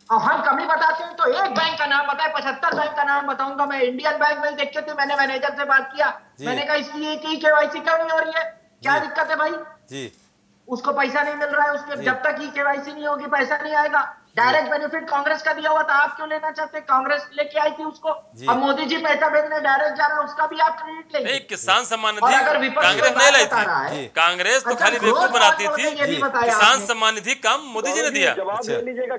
और हम कमी बताते हैं तो एक बैंक का नाम बताए, 75 बैंक का नाम बताऊंगा मैं। इंडियन बैंक में देख के थे, मैंने मैनेजर से बात किया, मैंने कहा इसलिए की केवाईसी क्यों नहीं हो रही है, क्या दिक्कत है भाई जी? उसको पैसा नहीं मिल रहा है, उसके जब तक ही केवाईसी नहीं होगी पैसा नहीं आएगा। डायरेक्ट बेनिफिट कांग्रेस का दिया हुआ था, आप क्यों लेना चाहते? कांग्रेस लेके आई थी उसको, अब मोदी जी पैसा भेजने डायरेक्ट जा रहा है, उसका भी आप क्रेडिट लेंगे? नहीं, किसान सम्मान निधि कांग्रेस नहीं लाई थी, कांग्रेस तो खाली बेवकूफ बनाती थी। किसान सम्मान निधि काम मोदी जी ने दिया। जवाब दे लीजिएगा,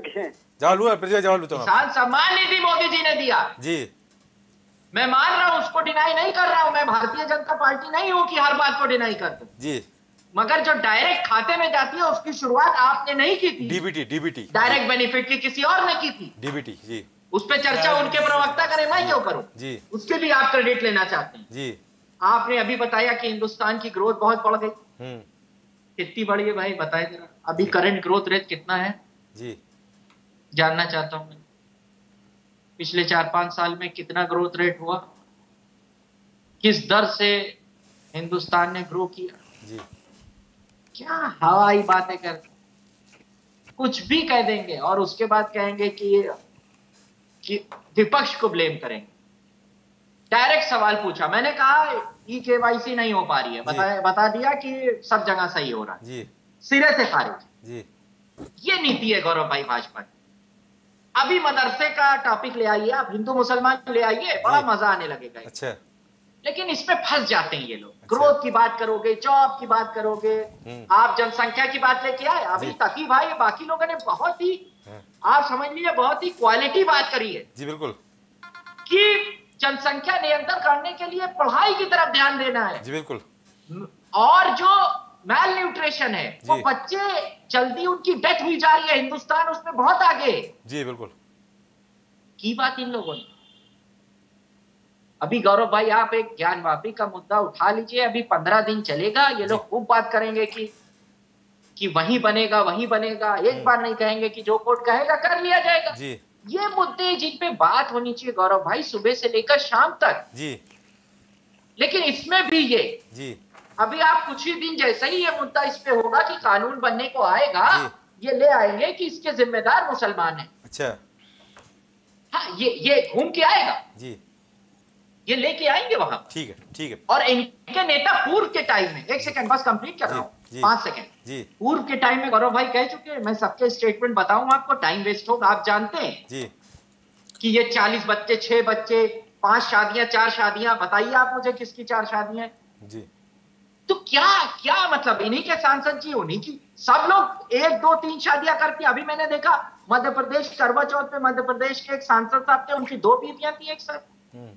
किसान सम्मान निधि मोदी जी ने दिया जी, मैं मान रहा हूं, उसको डिनाई नहीं कर रहा हूं, मैं भारतीय जनता पार्टी नहीं हूं कि हर बात को डिनाई कर दूं जी, मगर जो डायरेक्ट खाते में जाती है उसकी शुरुआत आपने नहीं की थी। डीबीटी डायरेक्ट बेनिफिट की किसी और ने की थी, डीबीटी जी। उस पर चर्चा उनके प्रवक्ता करें, मैं क्यों करूं जी? उसके भी आप क्रेडिट लेना चाहते हैं जी। आपने अभी बताया कि हिंदुस्तान की ग्रोथ बहुत बढ़ गई, कितनी बढ़ी है भाई बताए जरा? अभी करंट ग्रोथ रेट कितना है जी, जानना चाहता हूं मैं। पिछले 4-5 साल में कितना ग्रोथ रेट हुआ, किस दर से हिंदुस्तान ने ग्रो किया जी? क्या हवाई बातें कर, कुछ भी कह देंगे और उसके बाद कहेंगे कि विपक्ष को ब्लेम करेंगे। डायरेक्ट सवाल पूछा, मैंने कहा ई केवाईसी नहीं हो पा रही है, बता दिया कि सब जगह सही हो रहा है जी, सिरे से खारिज जी। ये नीति है गौरव भाई भाजपा की। अभी मदरसे का टॉपिक ले आइए, आप हिंदू मुसलमान ले आइए, बड़ा मजा आने लगेगा। अच्छा, लेकिन इसमें फंस जाते हैं ये लोग। अच्छा। ग्रोथ की बात करोगे, जॉब की बात करोगे, आप जनसंख्या की बात लेके आए, अभी तक ही भाई बाकी लोगों ने बहुत ही, आप समझ लीजिए बहुत ही क्वालिटी बात करी है जी, बिल्कुल, कि जनसंख्या नियंत्रण करने के लिए पढ़ाई की तरफ ध्यान देना है जी, बिल्कुल। और जो मैल न्यूट्रिशन है, वो बच्चे जल्दी उनकी डेथ हुई जा रही है, हिंदुस्तान उसमें बहुत आगे जी, बिल्कुल की बात इन लोगों ने। अभी गौरव भाई आप एक ज्ञान वापी का मुद्दा उठा लीजिए, अभी 15 दिन चलेगा, ये लोग खूब बात करेंगे कि वही बनेगा वही बनेगा, एक बार नहीं कहेंगे कि जो कोर्ट कहेगा कर लिया जाएगा जी। ये मुद्दे जिन पे बात होनी चाहिए गौरव भाई सुबह से लेकर शाम तक जी, लेकिन इसमें भी ये जी, अभी आप कुछ ही दिन जैसे ही ये मुद्दा इस पे होगा कि कानून बनने को आएगा, ये ले आएंगे कि इसके जिम्मेदार मुसलमान है। अच्छा, हाँ, ये घूम के आएगा जी, ये लेके आएंगे वहां। ठीक है, ठीक है। और इनके नेता पूर्व के टाइम में, एक सेकंड बस कंप्लीट कर रहा हूं, 5 सेकंड जी। पूर्व के टाइम में गौरव भाई कह चुके हैं, मैं सबके स्टेटमेंट बताऊं आपको, टाइम वेस्ट होगा। आप जानते हैं जी कि ये 40 बच्चे, 6 बच्चे, 5 शादियां, 4 शादियां, बताइए आप मुझे किसकी 4 शादियां जी? तो क्या मतलब इन्हीं के सांसद जी, उन्हीं की सब लोग 1, 2, 3 शादियां करती। अभी मैंने देखा मध्य प्रदेश करवा चौथ पे मध्य प्रदेश के एक सांसद साहब थे, उनकी 2 बीवियां थी एक साथ।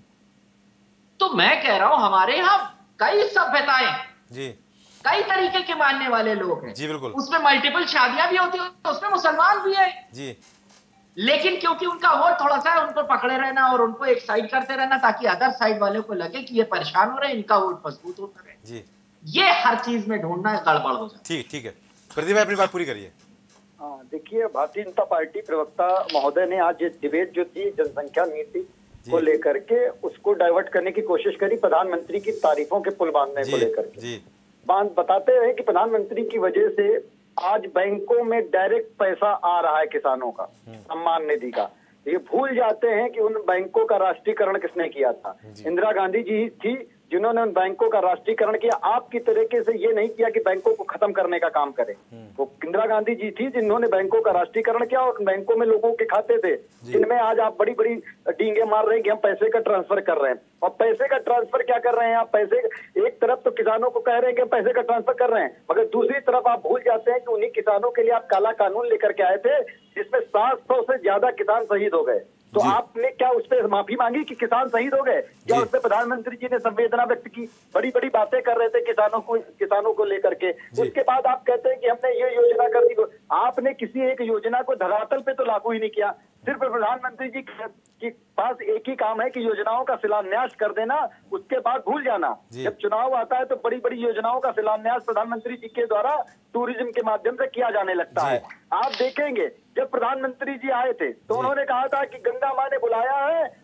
तो मैं कह रहा हूं हमारे यहाँ कई सभ्यताएं जी, कई तरीके के मानने वाले लोग हैं जी, बिल्कुल। उसमें मल्टीपल शादियां भी होती है, उसमें मुसलमान भी है जी, लेकिन क्योंकि उनका वोट थोड़ा सा है, उनको पकड़े रहना और उनको एक साइड करते रहना ताकि अदर साइड वाले को लगे कि ये परेशान हो रहे हैं, इनका वोट मजबूत होता रहे जी। ये हर चीज में ढूंढना गड़बड़ हो जाए। ठीक, ठीक है, प्रदीप भाई अपनी बात पूरी करिए। देखिए, भारतीय जनता पार्टी प्रवक्ता महोदय ने आज डिबेट जो थी जनसंख्या नीति को लेकर के, उसको डाइवर्ट करने की कोशिश करी, प्रधानमंत्री की तारीफों के पुल बांधने को लेकर के। बताते हैं कि प्रधानमंत्री की वजह से आज बैंकों में डायरेक्ट पैसा आ रहा है किसानों का, सम्मान निधि का। ये भूल जाते हैं कि उन बैंकों का राष्ट्रीयकरण किसने किया था? इंदिरा गांधी जी थी जिन्होंने उन बैंकों का राष्ट्रीयकरण किया। आपकी तरीके से ये नहीं किया कि बैंकों को खत्म करने का काम करें। वो इंदिरा गांधी जी थी जिन्होंने बैंकों का राष्ट्रीयकरण किया और बैंकों में लोगों के खाते थे जिनमें आज आप बड़ी बड़ी डींगे मार रहे हैं कि हम पैसे का ट्रांसफर कर रहे हैं। और पैसे का ट्रांसफर क्या कर रहे हैं आप? पैसे एक तरफ तो किसानों को कह रहे हैं कि हम पैसे का ट्रांसफर कर रहे हैं, मगर दूसरी तरफ आप भूल जाते हैं कि उन्हीं किसानों के लिए आप काला कानून लेकर के आए थे जिसमें 700 से ज्यादा किसान शहीद हो गए। तो आपने क्या उस पर माफी मांगी कि किसान शहीद हो गए? क्या उस पर प्रधानमंत्री जी ने संवेदना व्यक्त की? बड़ी बड़ी बातें कर रहे थे किसानों को लेकर के। उसके बाद आप कहते हैं कि हमने ये योजना कर दी। आपने किसी एक योजना को धरातल पे तो लागू ही नहीं किया। सिर्फ प्रधानमंत्री जी के पास एक ही काम है कि योजनाओं का शिलान्यास कर देना, उसके बाद भूल जाना। जब चुनाव आता है तो बड़ी बड़ी योजनाओं का शिलान्यास प्रधानमंत्री जी के द्वारा टूरिज्म के माध्यम से किया जाने लगता है। आप देखेंगे जब प्रधानमंत्री जी आए थे तो उन्होंने कहा था कि गंगा माँ ने बुलाया है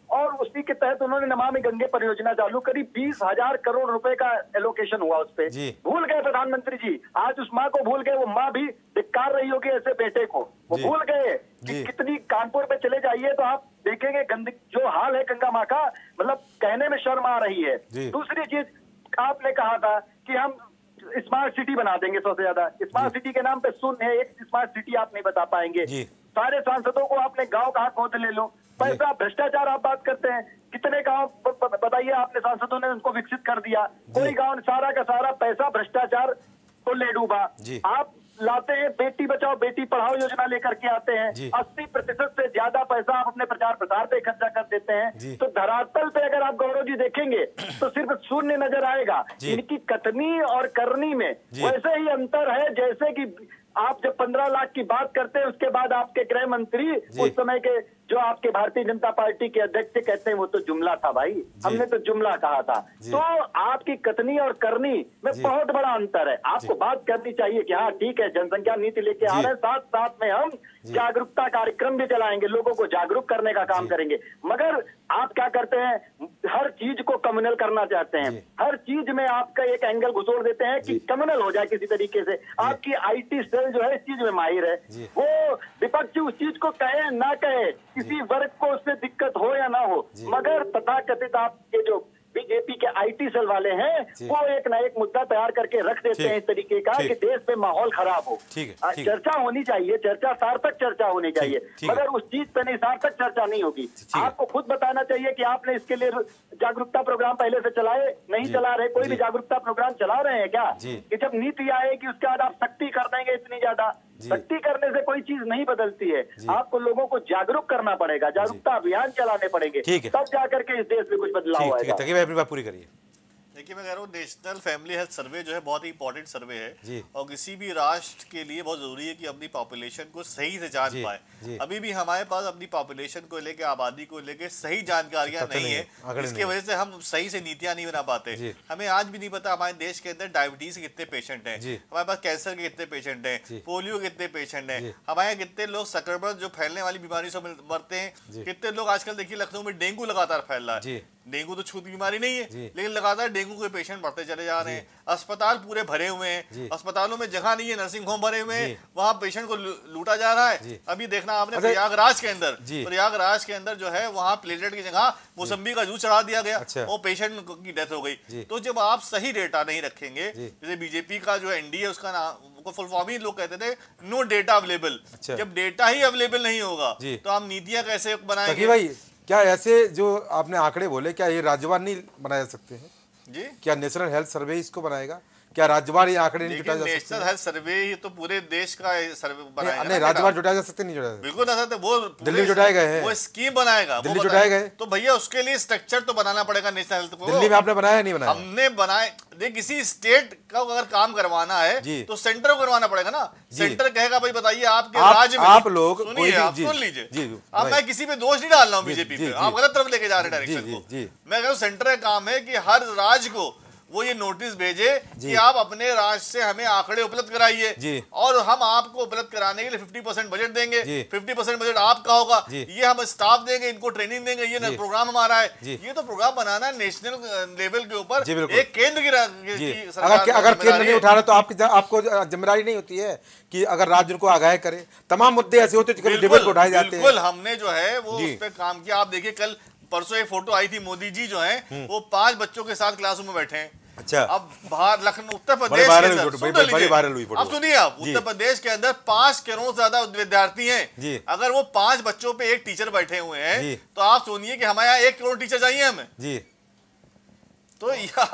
और उसी के तहत उन्होंने नमामि गंगे परियोजना चालू करी। 20,000 करोड़ रुपए का एलोकेशन हुआ उस पे। भूल गए प्रधानमंत्री जी, आज उस माँ को भूल गए। वो माँ भी धिक्कार रही होगी ऐसे बेटे को, वो भूल गए कि कितनी। कानपुर में चले जाइए तो आप देखेंगे गंदगी जो हाल है गंगा माँ का, मतलब कहने में शर्म आ रही है। दूसरी चीज आपने कहा था कि हम स्मार्ट सिटी बना देंगे, सबसे ज्यादा स्मार्ट सिटी के नाम पे शून्य है, एक स्मार्ट सिटी आप नहीं बता पाएंगे। सारे सांसदों को आपने गांव कहाँ खोद ले लो, पैसा भ्रष्टाचार आप बात करते हैं, कितने गांव बताइए आपने सांसदों ने उनको विकसित कर दिया, कोई गांव सारा का सारा पैसा भ्रष्टाचार को ले डूबा। आप लाते हैं बेटी बचाओ बेटी पढ़ाओ योजना लेकर के आते हैं, 80% से ज्यादा पैसा आप अपने प्रचार प्रसार पे खर्चा कर देते हैं। तो धरातल पे अगर आप गौरव जी देखेंगे तो सिर्फ शून्य नजर आएगा। इनकी कथनी और करनी में वैसे ही अंतर है जैसे कि आप जब 15 लाख की बात करते हैं उसके बाद आपके गृह मंत्री उस समय के जो आपके भारतीय जनता पार्टी के अध्यक्ष कहते हैं वो तो जुमला था भाई, हमने तो जुमला कहा था। तो आपकी कथनी और करनी में बहुत बड़ा अंतर है। आपको बात करनी चाहिए कि हाँ ठीक है जनसंख्या नीति लेके आ रहे हैं, साथ साथ में हम जागरूकता कार्यक्रम भी चलाएंगे, लोगों को जागरूक करने का काम करेंगे। मगर आप क्या करते हैं, हर चीज को कम्युनल करना चाहते हैं, हर चीज में आपका एक एंगल घुसोड़ देते हैं कि कम्युनल हो जाए किसी तरीके से। आपकी IT सेल जो है इस चीज में माहिर है, वो विपक्ष उस चीज को कहे ना कहे, किसी वर्ग को उससे दिक्कत हो या ना हो, मगर तथाकथित आपके जो बीजेपी के IT सेल वाले हैं वो एक ना एक मुद्दा तैयार करके रख देते हैं इस तरीके का कि देश में माहौल खराब हो। चर्चा होनी चाहिए, चर्चा सार्थक चर्चा होनी चाहिए, मगर उस चीज पे नहीं, सार्थक चर्चा नहीं होगी। आपको खुद बताना चाहिए कि आपने इसके लिए जागरूकता प्रोग्राम पहले से चलाए, नहीं चला रहे, कोई भी जागरूकता प्रोग्राम चला रहे हैं क्या? कि जब नीति आएगी उसके बाद आप सख्ती कर देंगे इतनी ज्यादा, सख्ती करने से कोई चीज नहीं बदलती है। आपको लोगों को जागरूक करना पड़ेगा, जागरूकता अभियान चलाने पड़ेंगे, तब जाकर के इस देश में कुछ बदलाव आएगा। अपनी बात पूरी करिए। देखिए मैं कह रहा हूँ नेशनल फैमिली हेल्थ सर्वे जो है बहुत ही इंपॉर्टेंट सर्वे है और किसी भी राष्ट्र के लिए बहुत जरूरी है कि अपनी पॉपुलेशन को सही से जान पाए। अभी भी हमारे पास अपनी पॉपुलेशन को लेके, आबादी को लेके सही जानकारियां नहीं है, इसकी वजह से हम सही से नीतियां नहीं बना पाते। हमें आज भी नहीं पता हमारे देश के अंदर डायबिटीज के कितने पेशेंट हैं, हमारे पास कैंसर के कितने पेशेंट हैं, पोलियो के कितने पेशेंट हैं, हमारे यहाँ कितने लोग संक्रमण जो फैलने वाली बीमारी से मरते हैं, कितने लोग आजकल देखिए लखनऊ में डेंगू लगातार फैल रहा है। डेंगू तो छूत बीमारी नहीं है लेकिन लगातार डेंगू के पेशेंट बढ़ते चले जा रहे हैं। अस्पताल पूरे भरे हुए हैं, अस्पतालों में जगह नहीं है, नर्सिंग होम भरे हुए हैं, वहां पेशेंट को लूटा जा रहा है। अभी देखना आपने प्रयागराज के अंदर जो है वहां प्लेटलेट की जगह मौसम्बी का जूस चढ़ा दिया गया, वो पेशेंट की डेथ हो गई। तो जब आप सही डेटा नहीं रखेंगे, जैसे बीजेपी का जो NDA उसका नाम फुल फॉर्म ही लोग कहते थे नो डेटा अवेलेबल, जब डेटा ही अवेलेबल नहीं होगा तो हम नीतियां कैसे बनाएंगे? क्या ऐसे जो आपने आंकड़े बोले क्या ये राज्यवार नहीं बनाए जा सकते हैं जी? क्या नेशनल हेल्थ सर्वे इसको बनाएगा? क्या राज्यवार ये आंकड़े नहीं जुटाए जा सकते? नेशनल हेल्थ सर्वे ही तो पूरे देश का सर्वे बनाएगा। नहीं, राज्यवार जुटाए जा सकते, नहीं जुटाए? बिल्कुल जा सकते। वो दिल्ली जुटाए गए हैं, वो स्कीम बनाएगा, दिल्ली जुटाए गए तो भैया उसके लिए स्ट्रक्चर तो बनाना पड़ेगा नेशनल हेल्थ को। दिल्ली में आपने बनाया नहीं बनाया? हमने बनाए। देख किसी स्टेट का अगर काम करवाना है तो सेंटर को करवाना पड़ेगा ना। सेंटर कहेगा भाई बताइए आपके राज्य में आप लोग सुन लीजिए। अब मैं किसी पे दोष नहीं डाल रहा हूँ बीजेपी पे, आप गलत तरफ लेके जा रहे हैं डायरेक्शन को। मैं कह रहा हूँ सेंटर का काम है कि हर राज्य को वो ये नोटिस भेजे कि आप अपने राज्य से हमें आंकड़े उपलब्ध कराइए और हम आपको उपलब्ध कराने के लिए 50% बजट देंगे, 50% बजट आपका होगा, ये हम स्टाफ देंगे, इनको ट्रेनिंग देंगे, ये प्रोग्राम हमारा है। ये तो प्रोग्राम बनाना है नेशनल लेवल के ऊपर, एक केंद्र की सरकार। अगर केंद्र नहीं उठा रहा तो आपको जिम्मेदारी नहीं होती है कि अगर राज्य उनको आगाह करे? तमाम मुद्दे ऐसे होते उठाए जाते हैं। बिल्कुल, हमने जो है वो उस पर काम किया। आप देखिए कल परसों एक फोटो आई थी, मोदी जी जो हैं वो 5 बच्चों के साथ क्लासरूम में बैठे हैं। अच्छा, अब बाहर लखनऊ उत्तर प्रदेश के अंदर अब सुनिए आप, उत्तर प्रदेश के अंदर 5 करोड़ से ज्यादा विद्यार्थी हैं। अगर वो 5 बच्चों पे एक टीचर बैठे हुए हैं तो आप सुनिए कि हमारे यहाँ 1 करोड़ टीचर चाहिए हमें जी। तो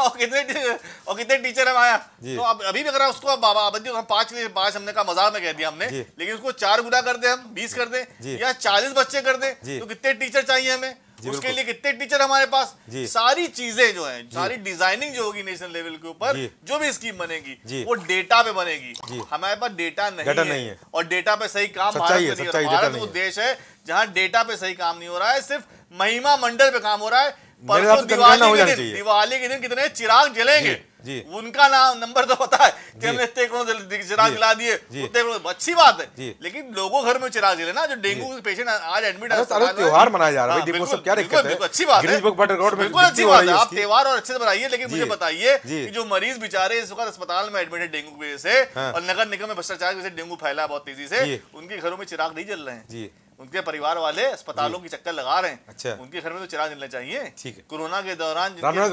कितने टीचर है हमारे तो अब अभी भी अगर उसको पाबंदी 5 हमने कहा मजाक में कह दिया हमने, लेकिन उसको 4 गुना कर दे, हम 20 कर दें या 40 बच्चे कर दें तो कितने टीचर चाहिए हमें? उसके लिए कितने टीचर हमारे पास? सारी चीजें जो हैं, सारी डिजाइनिंग जो होगी नेशनल लेवल के ऊपर, जो भी स्कीम बनेगी वो डेटा पे बनेगी। हमारे पास डेटा नहीं है और डेटा पे सही काम भारत में नहीं हो रहा। भारत वो देश है जहाँ डेटा पे सही काम नहीं हो रहा है, सिर्फ महिमा मंडल पे काम हो रहा है। परसों दिवाली के दिन कितने चिराग जलेंगे उनका नाम नंबर तो पता है कि हमने इतने करोड़ चिराग जला दिए, उतने करोड़, अच्छी बात है, लेकिन लोगों घर में चिराग जले ना, जो डेंगू के पेशेंट आज एडमिट है, त्योहार मनाया जा रहा है, दीपोत्सव क्या दिक्कत है? अच्छी बात है, बिल्कुल अच्छी बात है, आप त्योहार और अच्छे से बनाइए, लेकिन मुझे बताइए कि जो मरीज बेचारे इस वक्त अस्पताल में एडमिट है डेंगू की वजह से, और नगर निगम में भ्रष्टाचार की वजह से डेंगू फैला बहुत तेजी से, उनके घरों में चिराग नहीं जल रहे हैं, उनके परिवार वाले अस्पतालों की चक्कर लगा रहे हैं। अच्छा, उनके घर में तो चिराग जलने चाहिए। ठीक है, कोरोना के दौरान रामनाथ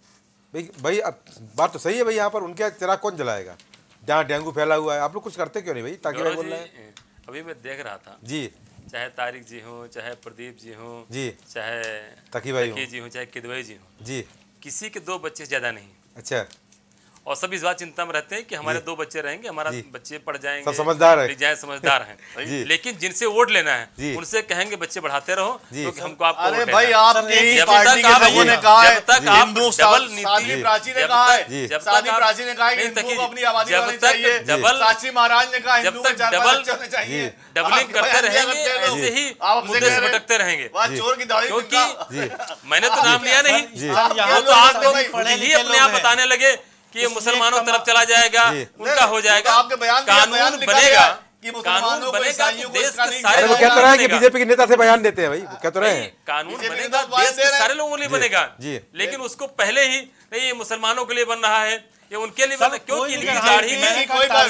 भाई अब बात तो सही है भाई, यहाँ पर उनके चिराग कौन जलाएगा जहाँ डेंगू फैला हुआ है? आप लोग कुछ करते क्यों नहीं भाई? ताकि भाई बोल रहे हैं। अभी मैं देख रहा था जी, चाहे तारिक जी हो, चाहे प्रदीप जी हो जी, चाहे तकी भाई जी हो, चाहे किदवई जी हो जी, किसी के 2 बच्चे ज्यादा नहीं। अच्छा, और सब इस बात चिंता में रहते हैं कि हमारे 2 बच्चे रहेंगे, हमारा बच्चे पढ़ जाएंगे, सब समझदार है, समझदार हैं। लेकिन जिनसे वोट लेना है उनसे कहेंगे बच्चे बढ़ाते रहो, क्योंकि हमको आपको अरे भाई आपकी पार्टी के लोगों ने कहा है, हिंदू डबल साध्वी प्राची ने कहा है, साध्वी प्राची ने कहा है कि हिंदुओं को अपनी आबादी बढ़ानी चाहिए, साक्षी महाराज ने कहा हिंदू को 4-5 बच्चे होने चाहिए, डबलिंग करते रहेंगे, ऐसे ही आप मुद्दे से भटकते रहेंगे। चोर की दाढ़ी, क्योंकि मैंने तो नाम लिया नहीं, वो तो आज ही अपने आप बताने लगे कि ये मुसलमानों तरफ चला जाएगा, उनका हो जाएगा, कानून बनेगा, कानून बनेगा तो देश के सारे लोग कह तो रहे हैं कि बीजेपी के नेता से बयान देते हैं भाई, वो कह तो रहे हैं कानून बनेगा देश के सारे लोगों के लिए बनेगा, लेकिन उसको पहले ही नहीं ये मुसलमानों के लिए बन रहा है, ये उनके लिए बना, क्योंकि इनकी दाढ़ी में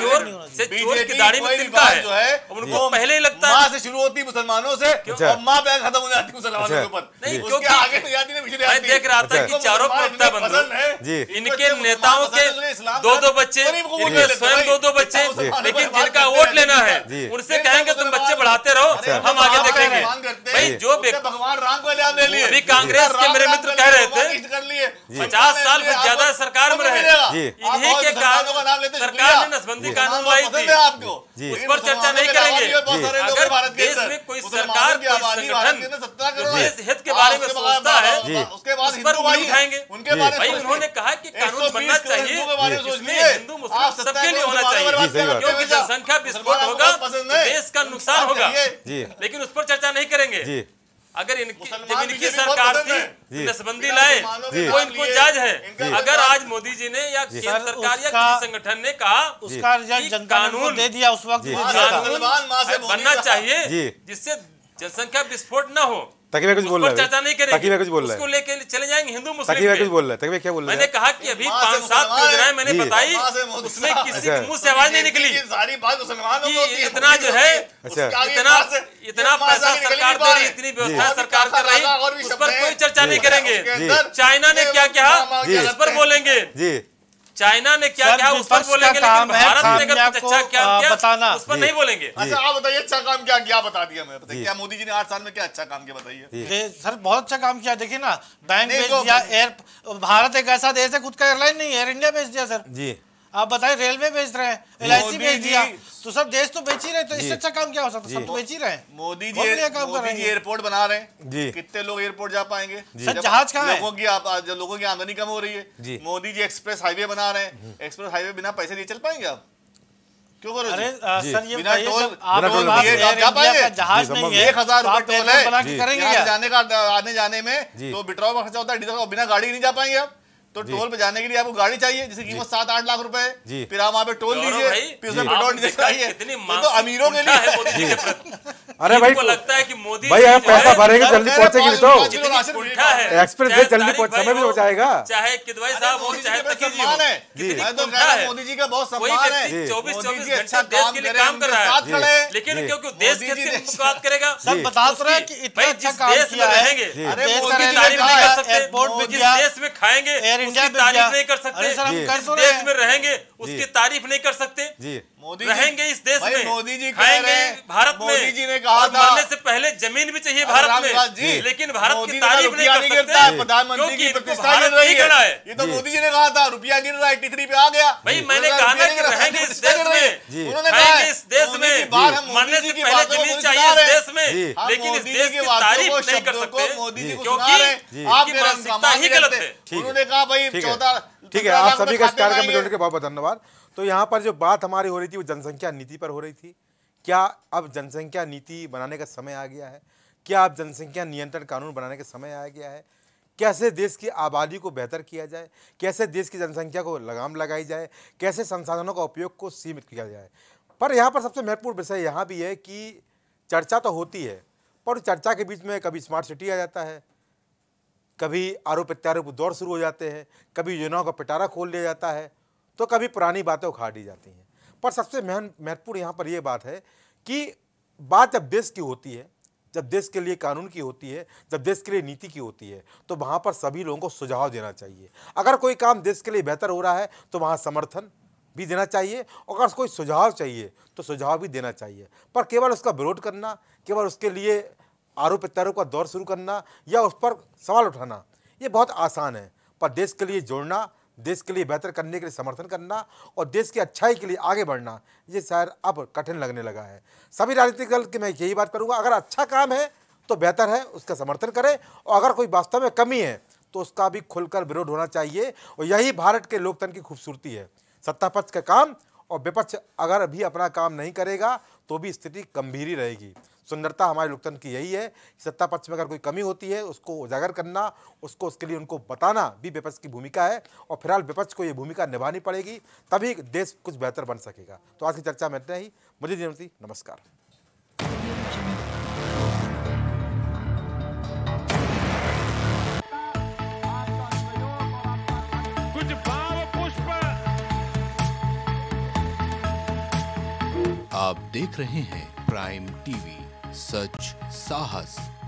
चोर की दाढ़ी में तिनका है, जो है उनको पहले ही लगता है माँ से शुरू होती मुसलमानों से और माँ पे खत्म हो जाती मुसलमानों के ऊपर, नहीं क्योंकि आगे नहीं जाती ना पिछले मैं देख रहा था कि चारों प्रवक्ता बंधु इनके नेताओं के 2-2 बच्चे, इनके स्वयं 2-2 बच्चे, लेकिन जिनका वोट लेना है उनसे कहेंगे तुम बच्चे बढ़ाते रहो, हम आगे देखेंगे। भाई जो भगवान राम को ले लिए, अभी कांग्रेस के मेरे मित्र कह रहे थे 50 साल से ज्यादा सरकार में रहे, इन्हीं के कारण सरकार ने नसबंदी कानून लाई थी, उस पर चर्चा नहीं करेंगे। अगर देश में कोई सरकार, कोई संगठन देश हित के बारे में सोचता है उसके बाद उस पर उंगली उठाएंगे। भाई उन्होंने कहा कि कानून बनना चाहिए, इसमें हिंदू मुस्लिम सबके लिए होना चाहिए, क्योंकि जनसंख्या विस्फोट होगा तो देश का नुकसान होगा, लेकिन उस पर चर्चा नहीं करेंगे। अगर जब इनकी सरकार थी नसबंदी लाए वो इनको जायज है। अगर आज मोदी जी ने या केंद्र सरकार या किसी संगठन ने कहा उसका रिजल्ट जनता ने दे दिया, उस वक्त कानून बनना चाहिए जिससे जनसंख्या विस्फोट न हो, ताकि मैं कुछ बोल रहा है, चर्चा नहीं करेंगे, ताकि मैं कुछ बोल रहा है, उसको लेके चले जाएंगे हिंदू मुस्लिम। ताकि मैं कुछ बोल रहा है, ताकि मैं क्या बोल रहा है, मैंने कहा कि अभी 5-7 योजनाएं मैंने बताई, उसमें किसी के मुंह से आवाज नहीं निकली सारी बात मुसलमानों की इतना जो है इतना पैसा सरकार दे रही, इतनी व्यवस्था सरकार कर रही, उस पर कोई चर्चा नहीं करेंगे। चाइना ने क्या कहा उस पर बोलेंगे, चाइना ने क्या क्या उस पर बोलेंगे, लेकिन भारत ने अगर कुछ अच्छा क्या किया उस पर नहीं बोलेंगे। अच्छा आप बताइए अच्छा काम क्या किया, बता दिया मैं, बताइए क्या मोदी जी ने 8 साल में क्या अच्छा काम किया बताइए। सर बहुत अच्छा काम किया, देखिए ना बैंक बेच दिया, भारत एक ऐसा देश है खुद का एयरलाइन नहीं, एयर इंडिया बेच दिया सर जी, आप बताइए रेलवे बेच रहे हैं, LIC बेच दिया, तो सब देश तो बेच ही रहे, तो इससे अच्छा काम क्या हो सकता है, सब तो बेच ही रहे हैं। मोदी जी एयरपोर्ट बना रहे हैं, कितने लोग एयरपोर्ट जा पाएंगे, सर जहाज कहाँ है, लोगों की आमदनी कम हो रही है। मोदी जी एक्सप्रेस हाईवे बना रहे हैं, एक्सप्रेस हाईवे बिना पैसे दिए चल पाएंगे आप, क्यों करो? अरे सर ये बिना टोल जहाज नहीं है, 1000 रुपए टोल है जाने का, आने जाने में तो पेट्रोल का खर्चा होता है, डीजल का, बिना गाड़ी नहीं जा पाएंगे आप, तो टोल पे जाने के लिए आपको गाड़ी चाहिए जिसकी कीमत 7-8 लाख रुपए, फिर आप वहाँ पे टोल दीजिए, फिर उसमें पेट्रोल डीजल चाहिए, तो अमीरों के लिए। अरे भाई लगता है कि मोदी भाई हम पैसा भरेंगे जल्दी पहुंचेगी, तो एक्सप्रेस वे जल्दी समय भी हो जाएगा, चाहे किदवई साहब हो चाहे तकी जी हो, मैं तो कह रहा हूं मोदी जी का बहुत सम्मान है, 24 घंटे देश के लिए काम कर रहा है, लेकिन क्योंकि देश के लिए बात करेगा सब बता रहे हैं कि इतना अच्छा काम किया है, देश की तारीफ नहीं कर सकते, जिस देश में खाएंगे उसकी तारीफ नहीं कर सकते, जिस देश में रहेंगे उसकी तारीफ नहीं कर सकते, रहेंगे इस देश में, मोदी जी खाएंगे भारत में, मोदी जी ने कहा था मरने से पहले जमीन भी चाहिए भारत में, लेकिन भारत की तारीफ नहीं कर सकते, प्रधानमंत्री की प्रतिष्ठा गिर रही है, ये तो मोदी जी ने कहा था, रुपया गिर रहा है 83 पे आ गया। भाई मैंने कहा ना कि रहेंगे इस देश में, उन्होंने कहा इस देश में, मरने से पहले जमीन चाहिए इस देश में, लेकिन इस देश की तारीफ नहीं कर सकते मोदी जी को, क्योंकि आपकी मानसिकता ही गलत है। उन्होंने कहा भाई 14 ठीक है, आप सभी का इस कार्यक्रम में जुड़ने के बहुत बहुत धन्यवाद। तो यहाँ पर जो बात हमारी हो रही थी वो जनसंख्या नीति पर हो रही थी। क्या अब जनसंख्या नीति बनाने का समय आ गया है? क्या अब जनसंख्या नियंत्रण कानून बनाने का समय आ गया है? कैसे देश की आबादी को बेहतर किया जाए, कैसे देश की जनसंख्या को लगाम लगाई जाए, कैसे संसाधनों का उपयोग को सीमित किया जाए। पर यहाँ पर सबसे महत्वपूर्ण विषय यहाँ भी है कि चर्चा तो होती है, पर चर्चा के बीच में कभी स्मार्ट सिटी आ जाता है, कभी आरोप प्रत्यारोप दौर शुरू हो जाते हैं, कभी योजनाओं का पिटारा खोल दिया जाता है, तो कभी पुरानी बातें उखाड़ दी जाती हैं। पर सबसे महत्वपूर्ण यहाँ पर यह बात है कि बात जब देश की होती है, जब देश के लिए कानून की होती है, जब देश के लिए नीति की होती है, तो वहाँ पर सभी लोगों को सुझाव देना चाहिए। अगर कोई काम देश के लिए बेहतर हो रहा है तो वहाँ समर्थन भी देना चाहिए, और अगर कोई सुझाव चाहिए तो सुझाव भी देना चाहिए। पर केवल उसका विरोध करना, केवल उसके लिए आरोप प्रत्यारोप का दौर शुरू करना या उस पर सवाल उठाना, ये बहुत आसान है। पर देश के लिए जोड़ना, देश के लिए बेहतर करने के लिए समर्थन करना और देश की अच्छाई के लिए आगे बढ़ना, ये शायद अब कठिन लगने लगा है। सभी राजनीतिक दल की मैं यही बात करूंगा, अगर अच्छा काम है तो बेहतर है, उसका समर्थन करें, और अगर कोई वास्तव में कमी है तो उसका भी खुलकर विरोध होना चाहिए। और यही भारत के लोकतंत्र की खूबसूरती है। सत्ता पक्ष का काम और विपक्ष अगर भी अपना काम नहीं करेगा तो भी स्थिति गंभीर ही रहेगी। सुंदरता हमारे लोकतंत्र की यही है कि सत्ता पक्ष में अगर कोई कमी होती है उसको उजागर करना, उसके लिए उनको बताना भी विपक्ष की भूमिका है, और फिलहाल विपक्ष को ये भूमिका निभानी पड़ेगी, तभी देश कुछ बेहतर बन सकेगा। तो आज की चर्चा में इतना ही। मुझे जी नमस्कार। आप देख रहे हैं प्राइम टीवी, सच साहस